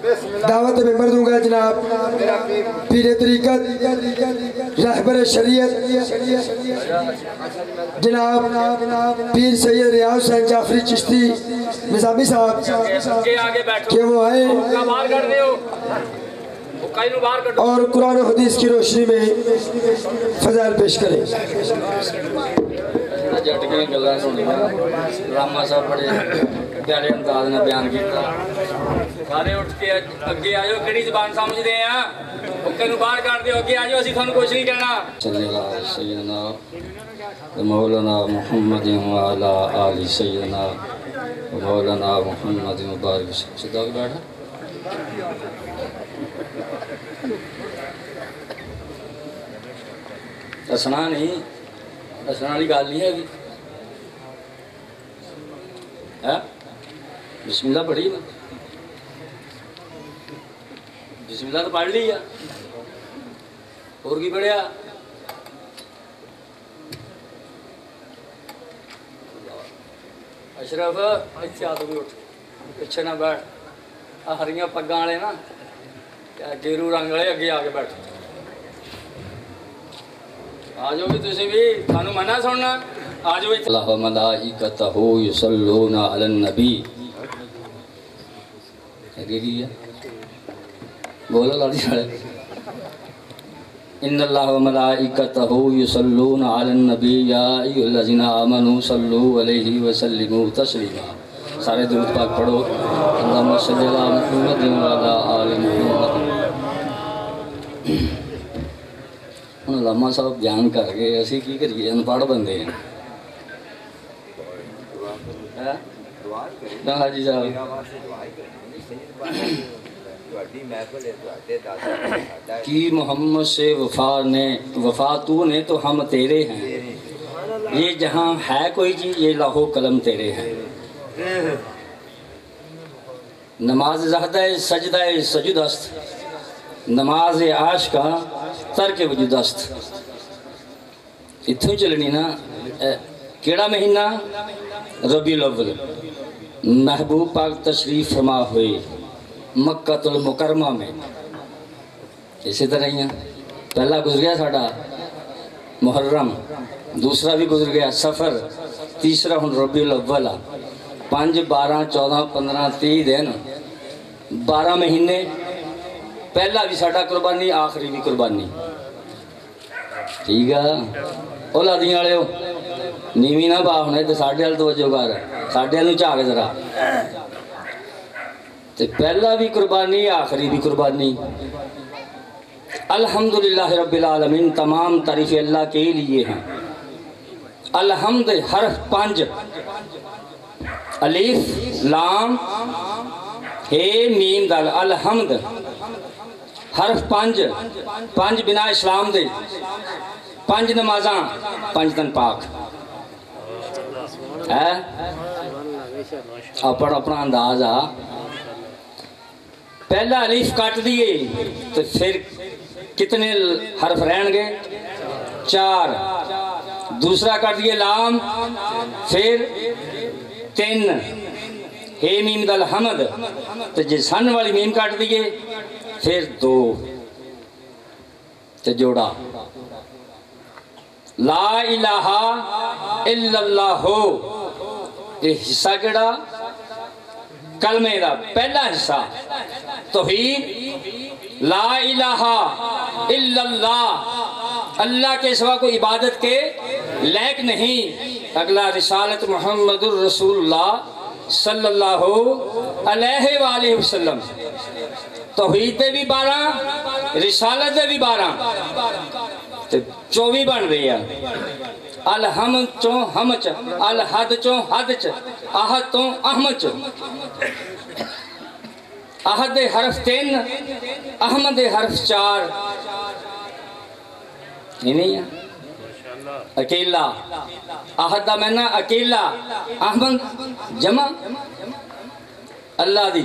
دعوت ممبر دوں گا جناب پیر طریقت رہبر شریعت جناب پیر سید ریاض حسین جعفری چشتی نظامی صاحب کہ وہ آئے اور قرآن و حدیث کی روشنی میں فضائل پیش کریں. جٹ کے گلا سنیا راما صاحب بڑے پیارے انداز نے بیان کیا. سارے اٹھ کے اگے آجو کہڑی زبان سمجھتے ہیں اوکے نو باہر کر دیو اگے آجو اسی تھانوں کچھ نہیں کہنا. صلی اللہ سیدنا مولانا محمد وعلی آل سیدنا مولانا محمد مبارک صدا کے بیٹھا. دسنا نہیں دسنا والی گل نہیں ہے بسم اللہ پڑھی نا بسم اللہ تو پڑھ لی ہے اور کی پڑھیا اشرف اچھا تو بھی اٹھ پیچھے نہ بیٹھ ہریاں پگاں والے نا گیرو رنگ والے اگے آ کے بیٹھ آجو بھی تسی بھی تھانوں منع سننا آجو بھی. اللہ و ملائکتہ یصلون علی النبی اگے کی ہے بولو لڑی چھڑے. ان اللہ و ملائکتہ یصلون علی النبی یا ایھا الذین آمنوا صلوا علیہ وسلموا تسلیما. سارے درود پاک پڑھو. اللہم صلی علی محمد وعلی آل محمد. علامہ صاحب بیان کر گئے اسی کی کریے انپڑھ بندے ہیں حاجی صاحب کی محمد سے وفا نے وفا تو نے تو ہم تیرے ہیں یہ جہاں ہے کوئی چیز یہ لاہو قلم تیرے ہیں. نماز زہدہ سجدہ سجد است نماز عاشقہ ترک وجود است. اتھوں چلنی نا کیڑا مہینہ ربیع الاول محبوب پاک تشریف فرما ہوئی مکہ المکرمہ میں. اسی طرح ہی پہلا گزر گیا ساڑھا محرم دوسرا بھی گزر گیا سفر تیسرا ہن ربیع الاول پانچ بارہ چودہ پندرہ تی دن بارہ مہینے پہلا بھی ساڑھا قربانی آخری بھی قربانی. ٹھیک ہے اولا دیاں والے ہو نیوی نہ باہ ہونے تو ساڑھے ہل توجہ کر ساڑھے ہل چاہ کے ذرا تو پہلا بھی قربانی آخری بھی قربانی. الحمدللہ رب العالمین تمام تعریف اللہ کے لیے ہیں. الحمد حرف پانچ الف لام ہے میم دال الحمد حرف پانچ پانچ بنا اسلام دے پانچ نمازاں پانچ تن پاک ہے اپنا اپنا انداز آ. پہلا الف کٹ دیئے تو پھر کتنے حرف رہن گے چار. دوسرا کٹ دیئے لام پھر تین ہے میم دل حمد تو جی سن والی میم کٹ دیئے پھر دو تو جوڑا لا الہ الا اللہ. یہ حصہ کیڑا کلمے دا پہلا حصہ توحید لا الہ الا اللہ اللہ کے سوا کوئی عبادت کے لائق نہیں. اگلا رسالت محمد الرسول اللہ صلی اللہ علیہ وآلہ وسلم توحید دے بھی بارہ رسالت دے بھی بارہ چوبی بن رہی ہے. الحمد چوں ہمچ الحد چوں حدچ احد تو احمچ. احد حرف تین احمد حرف چار یہ نہیں ہے اکیلا. احد دا میں نا اکیلا احمد جمع اللہ دی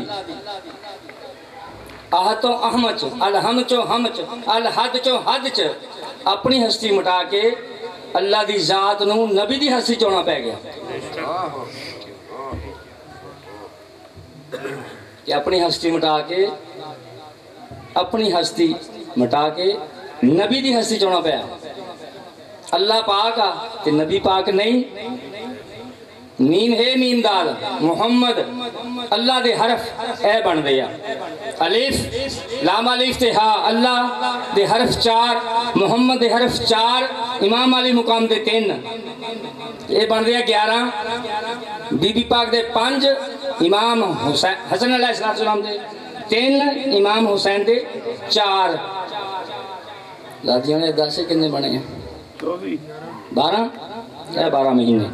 احد تو احمد الحمد چو ہمچ الحد چو حدچ اپنی ہستی مٹا کے اللہ دی ذات نو نبی دی ہستی چونا پہ گیا. کہ اپنی ہستی مٹا کے اپنی ہستی مٹا کے نبی دی ہستی چونا پیا اللہ پاک آ تے نبی پاک نہیں نیم ہے نیم دال محمد اللہ دے حرف اے بن دیا الف لام الف تے ہا اللہ دے حرف چار محمد دے حرف چار امام علی مقام دے تین اے بن دیا گیارہ بی بی پاک دے پانچ امام حسن علیہ السلام دے تین امام حسین دے چار لادیوں نے دس کنے بنے ہیں بارہ اے بارہ مہینے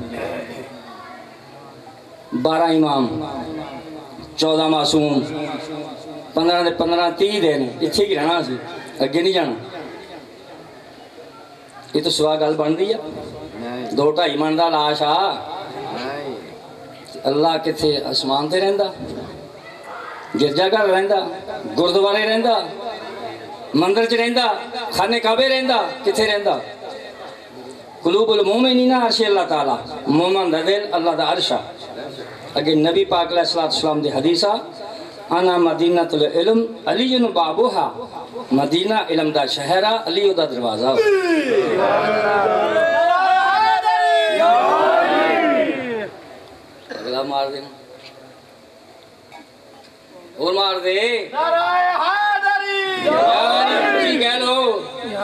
بارہ امام چودہ معصوم پندرہ دے پندرہ تیہ دن اتھے کی رہنا سی اگے نہیں جانا یہ تو سوا گل بن دی ہے دو ٹائی من دا لاش آ اللہ کتھے اسمان تے رہندا گرجا گھر رہندا گردوارے رہندا مندر چ رہندا خانے کعبے رہندا کتھے رہندا قلوب المومنین عرش اللہ تعالی مومن دا دل اللہ دا عرش اگر نبی پاک علیہ السلام دے حدیثہ انا مدینہ العلم علی بابوہا مدینہ علم دا شہرہ علی دا دروازہ اگلا مار دے اور مار دے یاری کہہ لو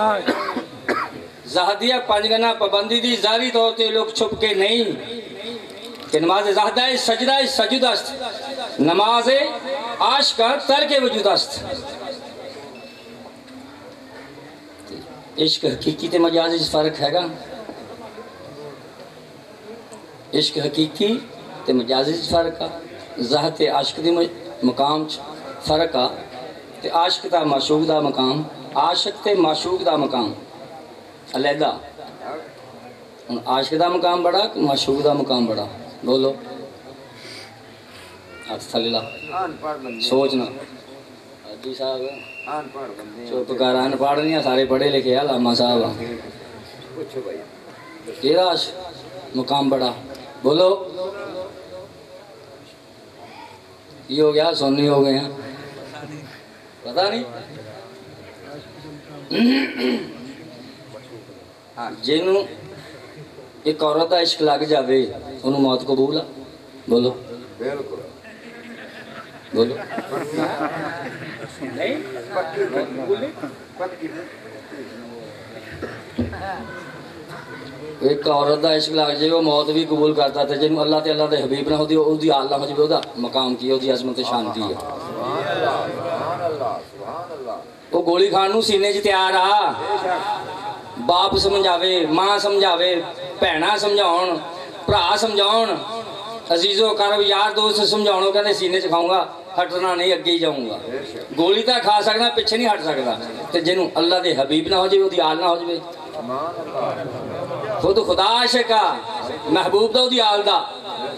زہدیہ پانچگنہ پابندی دی ظاہری طور تے لوگ چھپ کے نہیں کہ نماز زہدہ سجدہ سجود است نماز عاشق ترک وجود است عشق حقیقی تے مجازی فرق ہے گا عشق حقیقی تے مجازی فرق ہے زہد تے عاشق دی مقام فرق ہے تے عاشق دا معشوق دا مقام عاشق تے معشوق دا مقام علیحدہ عاشق دا مقام بڑا معشوق دا مقام بڑا بولو ہاتھ تھلے لا سوچنا حاجی صاحب چپ کر ان پڑھ نہیں سارے پڑھے لکھے علامہ صاحب تیرا مقام بڑا بولو یہ ہو گیا سنی ہو گئے ہیں پتہ نہیں جنوں ایک عورت کا عشق لگ جاوے انہوں موت قبول ہے بولو بولو ایک عورت کا عشق لگ جائے وہ موت بھی قبول کرتا تھا جنہوں اللہ تے اللہ دے حبیب نہ ہوتی وہ دی آلہ مجھے وہ مقام کی وہ دی عظمت شانتی ہے وہ گولی کھان نو سینے جی تیار آ باپ سمجھاوے ماں سمجھاوے بھینا سمجھاؤن بھرا سمجھاؤن عزیزو کرو یار دوست سمجھاؤنو کہنے سینے سے کھاؤں گا ہٹنا نہیں اگے ہی جاؤں گا گولی تا کھا سکنا پیچھے نہیں ہٹ سکتا تے جنوں اللہ دے حبیب نہ ہو جائے وہ دی آل نہ ہو جائے خود خدا عاشقہ محبوب دا دی آل دا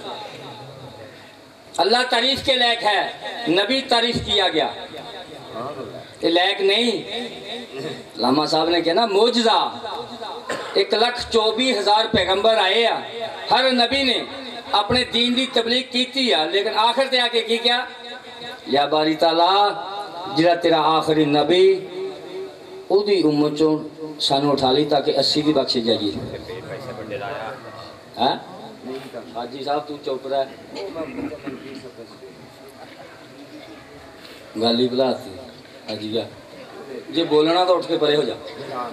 اللہ تعریف کے لائق ہے نبی تعریف کیا گیا یہ لائق نہیں علامہ صاحب نے کہنا موجزہ ایک لاکھ چوبی ہزار پیغمبر آئے ہیں ہر نبی نے اپنے دین دی تبلیغ کیتی ہے لیکن آخر تے آکے کی کیا یا باری تعالیٰ جرا تیرا آخری نبی او دی امت چوں سانو اٹھا لی تاکہ اسی بھی بخشے جائیے حاجی صاحب تو چوپ رہا ہے گالی بلا تھی حاجی کیا جی بولنا تو اٹھ کے پرے ہو جا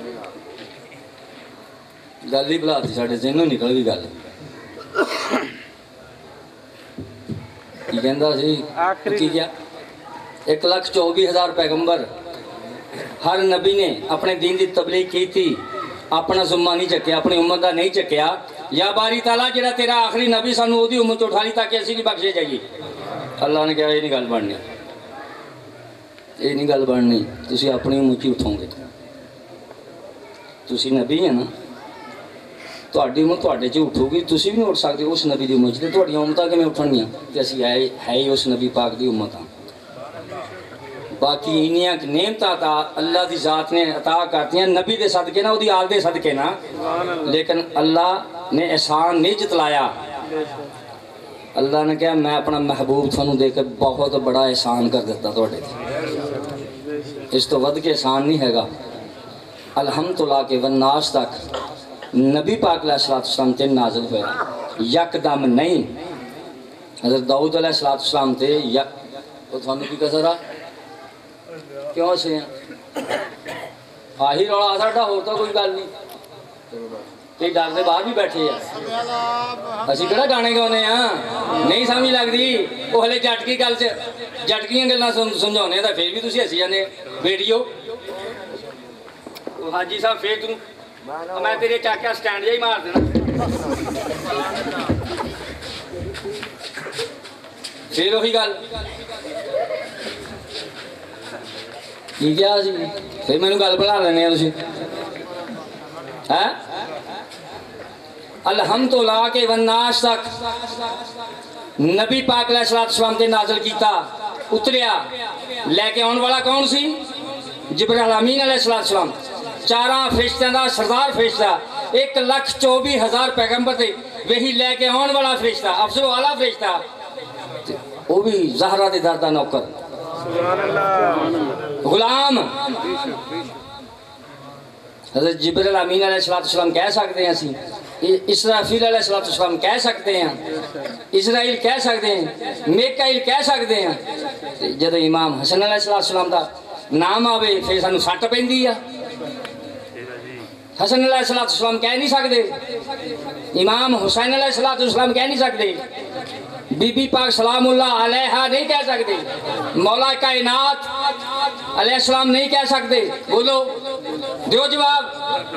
گالی بلا تھی ساڑھے ذہنوں نکل گئی گل کی کہندا سی کی کیا ایک لاکھ چوبی ہزار پیغمبر ہر نبی نے اپنے دین دی تبلیغ کی تھی اپنا ذمہ نہیں چکیا اپنی امت دا نہیں چکیا یا باری تعالیٰ جڑا تیرا آخری نبی سانو دی امت اٹھا لی تاکہ اسی بھی بخشے جائیے اللہ نے کہا یہ نہیں گل بننی یہ نہیں گل بننی تسی اپنی امت ہی اٹھاؤ گے تسی نبی ہیں نا تہاڈی امت تہاڈے چ اٹھو گی تسی بھی نہیں اٹھ سکتے اس نبی دی امت تے تہاڈیاں امتاں کیویں اٹھنگیاں تے اسی ہے ہی اس نبی پاک دی امت ہاں باقی انیاں نعمت عطا اللہ دی ذات نے عطا کرتی ہیں نبی دے صدقے نا وہ دی آل دے صدقے نا لیکن اللہ نے احسان نہیں جتلایا اللہ نے کہا میں اپنا محبوب تھانوں دے کے بہت بڑا احسان کر دیتا توڑے اس تو ود کے احسان نہیں ہے گا الحمدللہ کے والناس تک نبی پاک علیہ السلام تے نازل ہویا یک دم نہیں حضرت داؤد علیہ السلام تے یک تو تھانوں کی کسرا کیوں سے ہیں آہی روڑا ساڑھا ہوتا کوئی گال نہیں کہ ڈاک دے باہر بھی بیٹھے ہیں اسی کڑا گانے گانے ہیں نہیں سمجھ لگ دی وہ ہلے جٹکی گل سے جٹکیاں گلنا سمجھونے تھا پھر بھی تسی ہسی جانے ویڈیو حاجی صاحب پھر تم میں تیرے چاکیا سٹینڈ جا ہی مار دینا پھر وہی گل کی کیا سی پھر میں نے گل بنا لینے ہیں تسی ہے الحمدللہ کے والناس تک نبی پاک علیہ السلام تے نازل کیتا اتریا لے کے آن والا کون سی جبرائیل امین علیہ السلام چاراں فرشتیاں دا سردار فرشتہ ایک لاکھ چوبی ہزار پیغمبر تے وہی لے کے آن والا فرشتہ افضل و اعلیٰ فرشتہ وہ بھی زہرا دے دردہ نوکر غلام حضرت جبرائیل امین علیہ السلام کہہ سکتے ہیں اسی اسرافیل علیہ السلام کہہ سکتے ہیں اسرائیل کہہ سکتے ہیں میکائیل کہہ سکتے ہیں جب امام حسن علیہ السلام دا نام آوے پھر سانو سٹ پیندی ہے حسن علیہ السلام کہہ نہیں سکتے امام حسین علیہ السلام کہہ نہیں سکتے بی بی پاک سلام اللہ علیہ نہیں کہہ سکتے مولا کائنات علیہ السلام نہیں کہہ سکتے بولو دیو جواب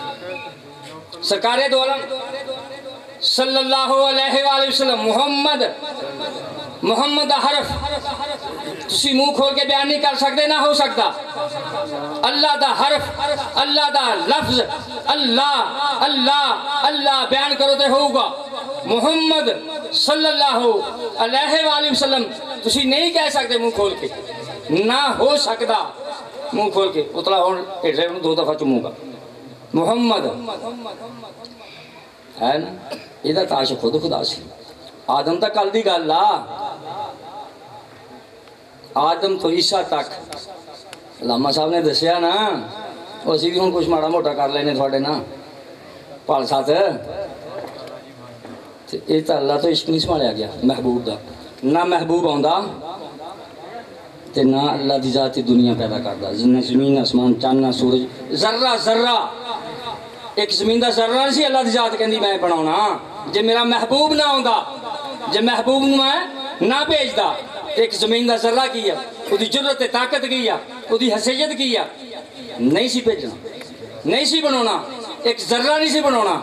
سرکار دو عالم صلی اللہ علیہ وآلہ وسلم محمد محمد حرف تسی منہ کھول کے بیان نہیں کر سکتے نہ ہو سکتا اللہ دا حرف اللہ دا لفظ اللہ اللہ اللہ بیان کرو تے ہوگا محمد صلی اللہ علیہ وآلہ وسلم تسی نہیں کہہ سکتے منہ کھول کے نہ ہو سکتا منہ کھول کے اتلا ہون ایڈرے دو دفعہ چموں گا محمد ہے نا یہ دا تاش خود خدا سی آدم تک کل دی گل لا آدم تو عیسیٰ تک علامہ صاحب نے دسیا نا وہ اسی بھی ہوں کچھ ماڑا موٹا کر لینے تھوڑے نا پال ساتھ یہ تو اللہ تو عشق نہیں سمالیا گیا محبوب دا نہ محبوب آندا تے نہ اللہ دی ذاتی دنیا پیدا کردا زمین آسمان چاند سورج ذرہ ذرہ ایک زمین دا ذرہ نہیں سی اللہ دی ذات کہندی میں بناونا جے میرا محبوب نہ ہوندا جے محبوب نو میں نہ بھیجدا ایک زمین دا ذرہ کیا وہ دی جرت طاقت کیا وہ دی حیثیت کیا نہیں سی بھیجنا نہیں سی بناونا ایک ذرہ نہیں سی بناونا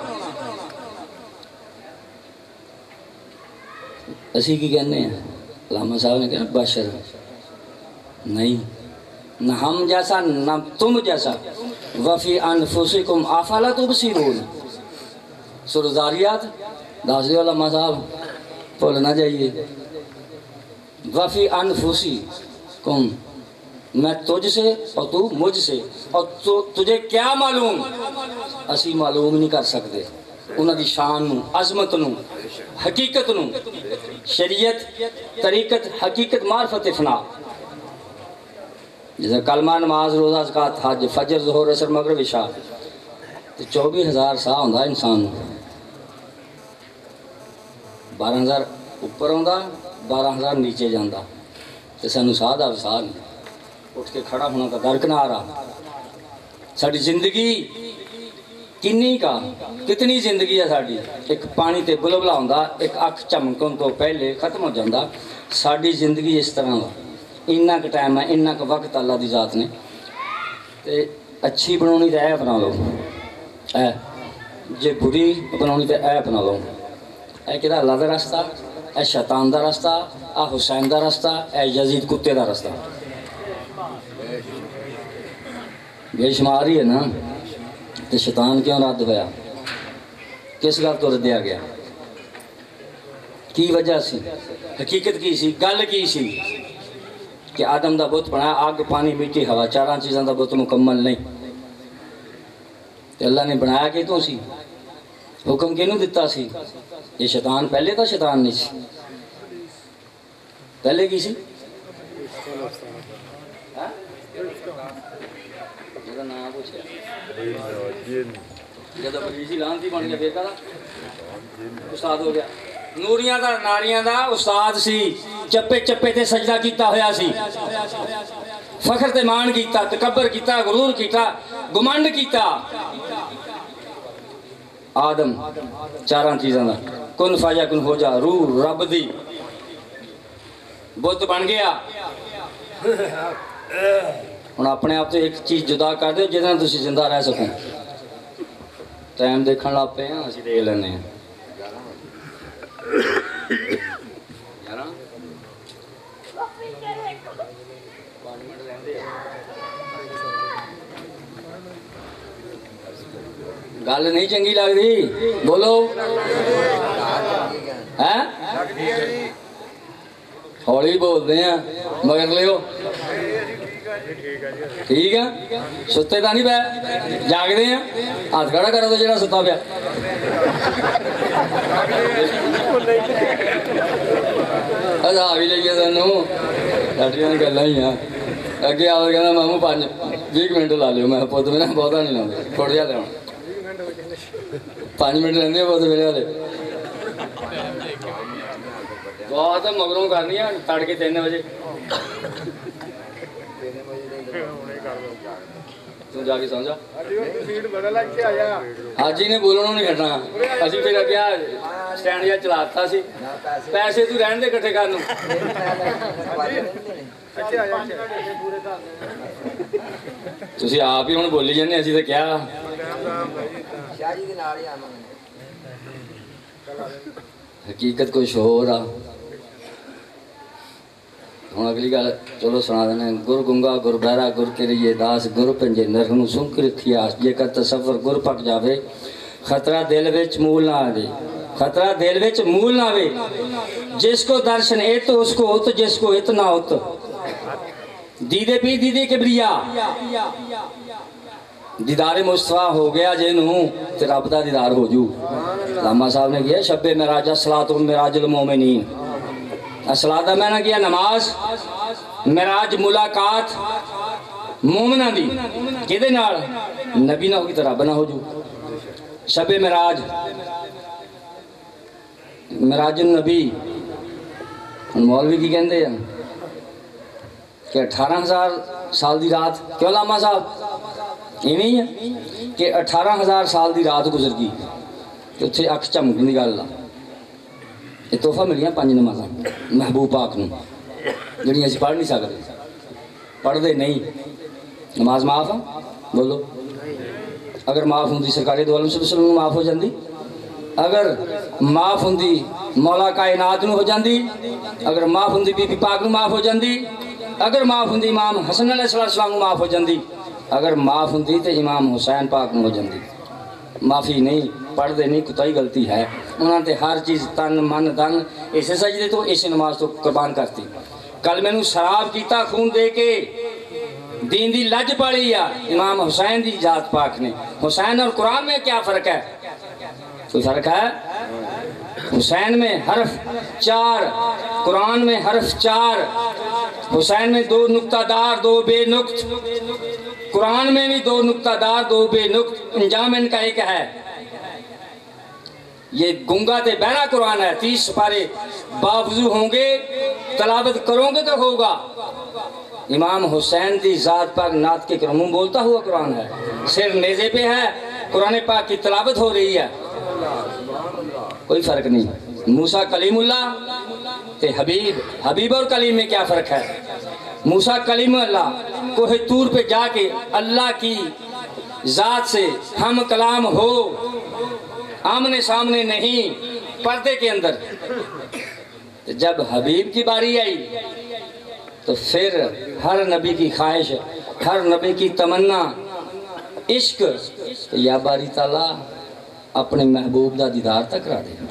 اسی کی کہنے ہیں علامہ صاحب نے کہا بشر نہیں نہ ہم جیسا نہ تم جیسا وفی انفسکم افلا تبصرون سورہ ذاریات داسدے علماء صاحب بولنا چاہیے وفی انفسکم میں تجھ سے اور تو مجھ سے اور تجھے کیا معلوم اسی معلوم نہیں کر سکتے انہاں دی شان نو عظمت نو حقیقت نو شریعت طریقت حقیقت معرفت فنا جیسے کلمہ نماز روزہ زکات حج فجر ظہر عصر مغرب عشاء تو چوبیس ہزار سا ہوندا انسان بارہ ہزار اوپر ہوندا بارہ ہزار نیچے جاندا تے سانو ساہ دا وسا نہیں اٹھ کے کھڑا ہونا کا درکنار آ ساری زندگی کنی کا کتنی زندگی ہے ساری ایک پانی تے بلبلا ہوندا ایک اکھ چمکن تو پہلے ختم ہو جاندا ساری زندگی اس طرح دا انہا کا ٹائم ہے انہا کا وقت اللہ دی ذات نے تے اچھی بنونی تے اے اپنا لو اے جے بری بنونی تے اے اپنا لو اے کدا اللہ دا راستہ اے شیطان دا راستہ اے حسین دا راستہ اے یزید کتے دا راستہ بے شماری ہے نا تے شیطان کیوں رد ہویا کس گل تو ردیا گیا کی وجہ سی حقیقت کی سی گل کی سی کہ آدم دا بت بنایا آگ پانی مٹی ہوا چاراں چیزاں دا بت مکمل نہیں کہ اللہ نے بنایا کہ تو سی حکم کینوں دیتا سی یہ شیطان پہلے تا شیطان نہیں سی پہلے کی سی نام پوچھا جب پولیسی لانتی بن گیا پھر کا استاد ہو گیا نوریاں دا ناریاں دا استاد سی چپے چپے تے سجدہ کیتا ہویا سی فخر تے مان کیتا تکبر کیتا غرور کیتا گمنڈ کیتا آدم چاراں چیزاں دا کن فایا کن ہو جا روح رب دی بت بن گیا ہن اپنے آپ تو ایک چیز جدا کر دو جہاں تسی زندہ رہ سکو ٹائم دیکھن لگ پے ہیں اسی دیکھ لینے ہیں گل نہیں چنگی لگتی بولو ہولی بولتے ہیں مگر لیو ٹھیک ہے ستے تو نہیں پہ جاگتے ہیں ہاتھ کھڑا کرو تو جڑا ستا پیا اچھا بھی لائیے تینوں ساڈیاں گلاں ہی ہیں اگے آ کے ماموں پانچ بھی منٹ لا لو میں پوت میرا بہتا نہیں لاؤں تھوڑا جہا لیا پانچ منٹ رہتے پوت میرے والے بہت مگروں کرنی ہے تڑکے تین بجے تو جا کے سمجھا حاجی نے بولنا نہیں ہٹنا اسی پھر اگیا سٹینڈ جہاں چلاتا سی پیسے تو رہن دے کٹھے کرن تسی آپ ہی ہن بولی جاندے اسی تے کیا حقیقت کچھ ہور آ ہوں اگلی گل چلو سنا دینا گر گنگا گر بہرا گر کریے داس گر پنجے نرم سنک رکھیا جے کر تصور گر پک جاوے خطرہ دل وچ مول نہ آوے خطرہ دل وچ مول نہ آوے جس کو درشن ات اس کو ات جس کو اتنا ات دیدے پی دیدے کبریا دیدار مصطفیٰ ہو گیا جنوں تے رب دا دیدار ہو جو علامہ صاحب نے کیا شب معراج صلاۃ معراج المومنین اصلاح میں نے کیا نماز معراج ملاقات مومنہ دی کدے نال نبی نہ ہوگی تو رب نہ ہو جو شب معراج معراج النبی مولوی کی کہندے ہیں کہ اٹھارہ ہزار سال دی رات کیوں علامہ صاحب یہ نہیں ہے کہ اٹھارہ ہزار سال دی رات گزر گئی تو اتنے اکھ چمکن دی گل یہ تحفہ ملیاں پانچ نمازاں محبوب پاک نوں جڑیاں اسی پڑھ نہیں سکتے پڑھتے نہیں نماز معاف ہے بولو اگر معاف ہوندی سرکار دو عالم صلی اللہ علیہ وسلم معاف ہو جاندی اگر معاف ہوندی مولا کائنات نوں ہو جاندی اگر معاف ہوندی بی بی پاک نوں معاف ہو جاندی اگر معاف ہوندی امام حسن علیہ السلام نوں معاف ہو جاندی اگر معاف ہوندی تو امام حسین پاک نوں ہو جاندی معافی نہیں پڑھ دے نہیں کوئی غلطی ہے انہاں تے ہر چیز تن من دن اسے سجدے تو اسے نماز تو قربان کرتی کل میں نوں شراب کیتا خون دے کے دین دی لج پڑی آ امام حسین دی ذات پاک نے حسین اور قرآن میں کیا فرق ہے کوئی فرق ہے حسین میں حرف چار قرآن میں حرف چار حسین میں دو نقطہ دار دو بے نقط قرآن میں بھی دو نقطہ دار دو بے نقط انجام ان کا ایک ہے یہ گنگا تے بہرا قرآن ہے تیس سپارے باوضو ہوں گے تلاوت کرو گے تو ہوگا امام حسین دی ذات پاک نعت کے کرموں بولتا ہوا قرآن ہے سر نیزے پہ ہے قرآن پاک کی تلاوت ہو رہی ہے کوئی فرق نہیں موسیٰ کلیم اللہ تے حبیب حبیب اور کلیم میں کیا فرق ہے موسیٰ کلیم اللہ کوہ طور پہ جا کے اللہ کی ذات سے ہم کلام ہو آمنے سامنے نہیں پردے کے اندر جب حبیب کی باری آئی تو پھر ہر نبی کی خواہش ہر نبی کی تمنا عشق یا باری تعالیٰ اپنے محبوب دا دیدار تک را دے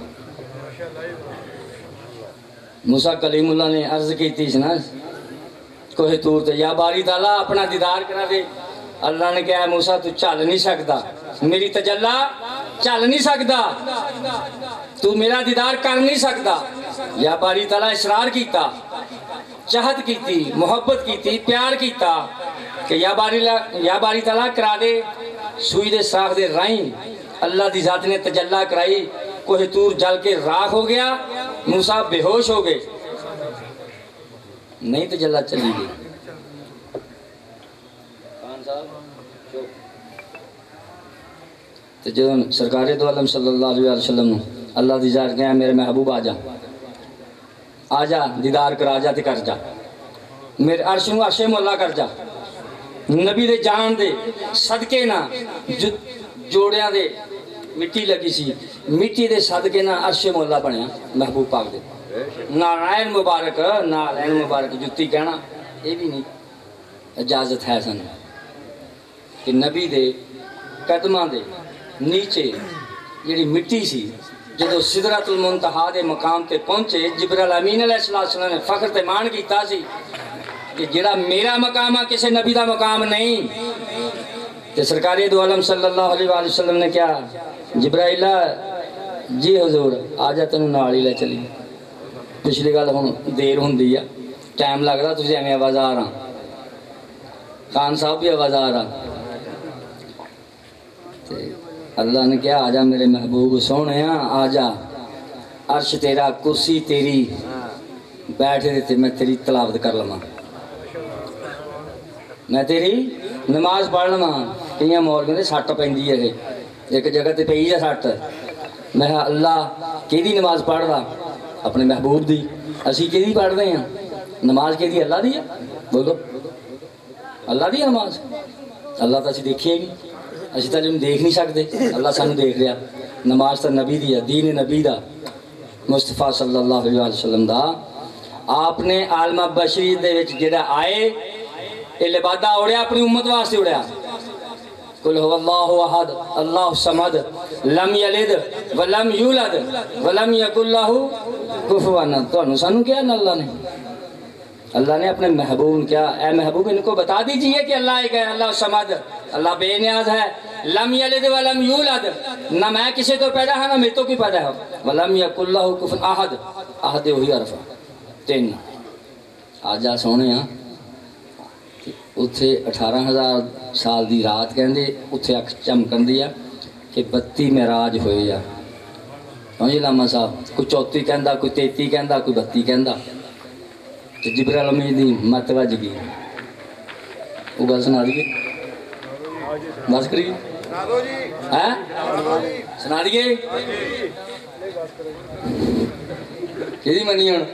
موسیٰ کلیم اللہ نے عرض کی تیس نا کوہ طور تے یا باری تعالیٰ اپنا دیدار کرا دے اللہ نے کہا موسیٰ تو چل نہیں سکتا میری تجلہ چل نہیں سکتا تو میرا دیدار کر نہیں سکتا یا باری تعالیٰ اصرار کیتا चाहत की थी, मुहब्बत की थी, प्यार किया कि या बारी ला या बारी तला करा दे सूई दे साख दे राई अल्लाह दी जात ने तजल्ला कराई, कोहे तूर जल के राख हो गया, मूसा बेहोश हो गए, नहीं तजल्ला चली गई। तो जो सरकार दो आलम सल्लल्लाहु अलैहि वसल्लम अल्लाह दी जात गया मेरे महबूब आ जा आ जा दीदार करा जा ते कर जा, मेरे अर्श नूं अर्शे मुअल्ला कर जा, नबी दे जान दे सदके ना जो जोड़ियां दे मिट्टी लगी सी, मिट्टी दे सदके ना अर्शे मुअल्ला बनया महबूब पाक दे। नारायण मुबारक नारायण मुबारक जुत्ती कहना ये भी नहीं इजाजत है सन कि नबी दे कदमां दे नीचे जिहड़ी मिट्टी सी जदों सिदरतुल मुंतहा दे मकाम ते पहुंचे जिब्राइल अमीन अलैहिस्सलाम ने फख्र ते मान कीता सी कि जिहड़ा मेरा मकाम है किसी नबी दा मकाम नहीं। ते सरकारी दो आलम सल्लल्लाहु अलैहि वसल्लम ने क्या जिब्राइल जी हुजूर आ जा तेनू नाल ही ले चली, पिछली गल हुण देर हुंदी आ टाइम लगदा तुसीं एवें आवाज़ार आ खान साहब भी आवाज़ार आ। अल्लाह ने क्या आजा मेरे महबूब सोने आ जा, अर्श तेरा कुर्सी तेरी बैठ देते मैं तेरी तलावत कर लवा, मैं तेरी नमाज पढ़ लवा। कई मौलवियों ने सट पैंदी है एक जगह ते पई है सट, मैं अल्लाह किहदी नमाज पढ़ रहा अपने महबूब दी, असी किहदी पढ़ रहे हैं नमाज किहदी अल्लाह दी है, बोलो अल्लाह दी नमाज, अल्लाह तो असी देखिए ही नहीं, असी तो देख नहीं सकते, अल्लाह सानू देख रहा। नमाज तो नबी दी है, दीन नबी दा मुस्तफा सल्लल्लाहु अलैहि वसल्लम दा। आपने आलमा बशरी दे विच जेड़ा आए ये लिबादा उड़िया अपनी उम्मत वास्ते उड़िया, कुल हुवल्लाहु अहद अल्लाहु समद लम यलिद व लम यूलद व लम यकुल लहू कुफुवन अहद। तुहानू सानू क्या अल्लाह ने अल्लाह ने अपने महबूब क्या ए महबूब इनको बता दीजिए कि अल्लाह एक है, अल्लाह समद अल्लाह बेनियाज है, लम यलिद व लम यूलद ना मैं किसी तो पैदा है ना मेरे तो की पैदा है, व लम यकुल लहू कुफुवन अहद अहद वही हरफ तीन। आजा सोने उत्थे अठारह हज़ार साल की रात कहते उत्थे अख चमकन दी आ कि बत्ती महराज होए आ। समझ लामा साहब कोई चौथी कहता कोई तेती कहता कोई बत्ती कहता, तो जिब्राइल अमीन दी मत वज गई वो गल सुना दिए बस करिए है सुना दिए कि मनी हूँ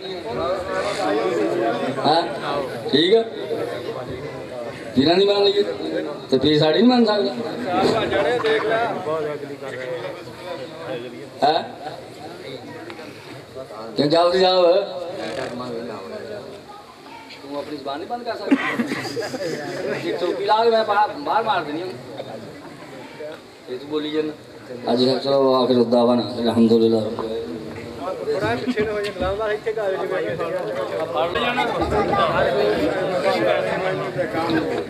है ठीक है फिर नहीं मान लीजिए तो फिर साड़ी नहीं मान सकते है क्यों जाओ जाओ तुम अपनी जुबान नहीं बंद कर सकते टोपी ला के मैं बाहर मार देनी हूँ तू बोली जन अज चलो आखिर दावा ना अलहमदुलिल्लाह थोड़ा पीछे हो जाए गुलाम वाला इतने का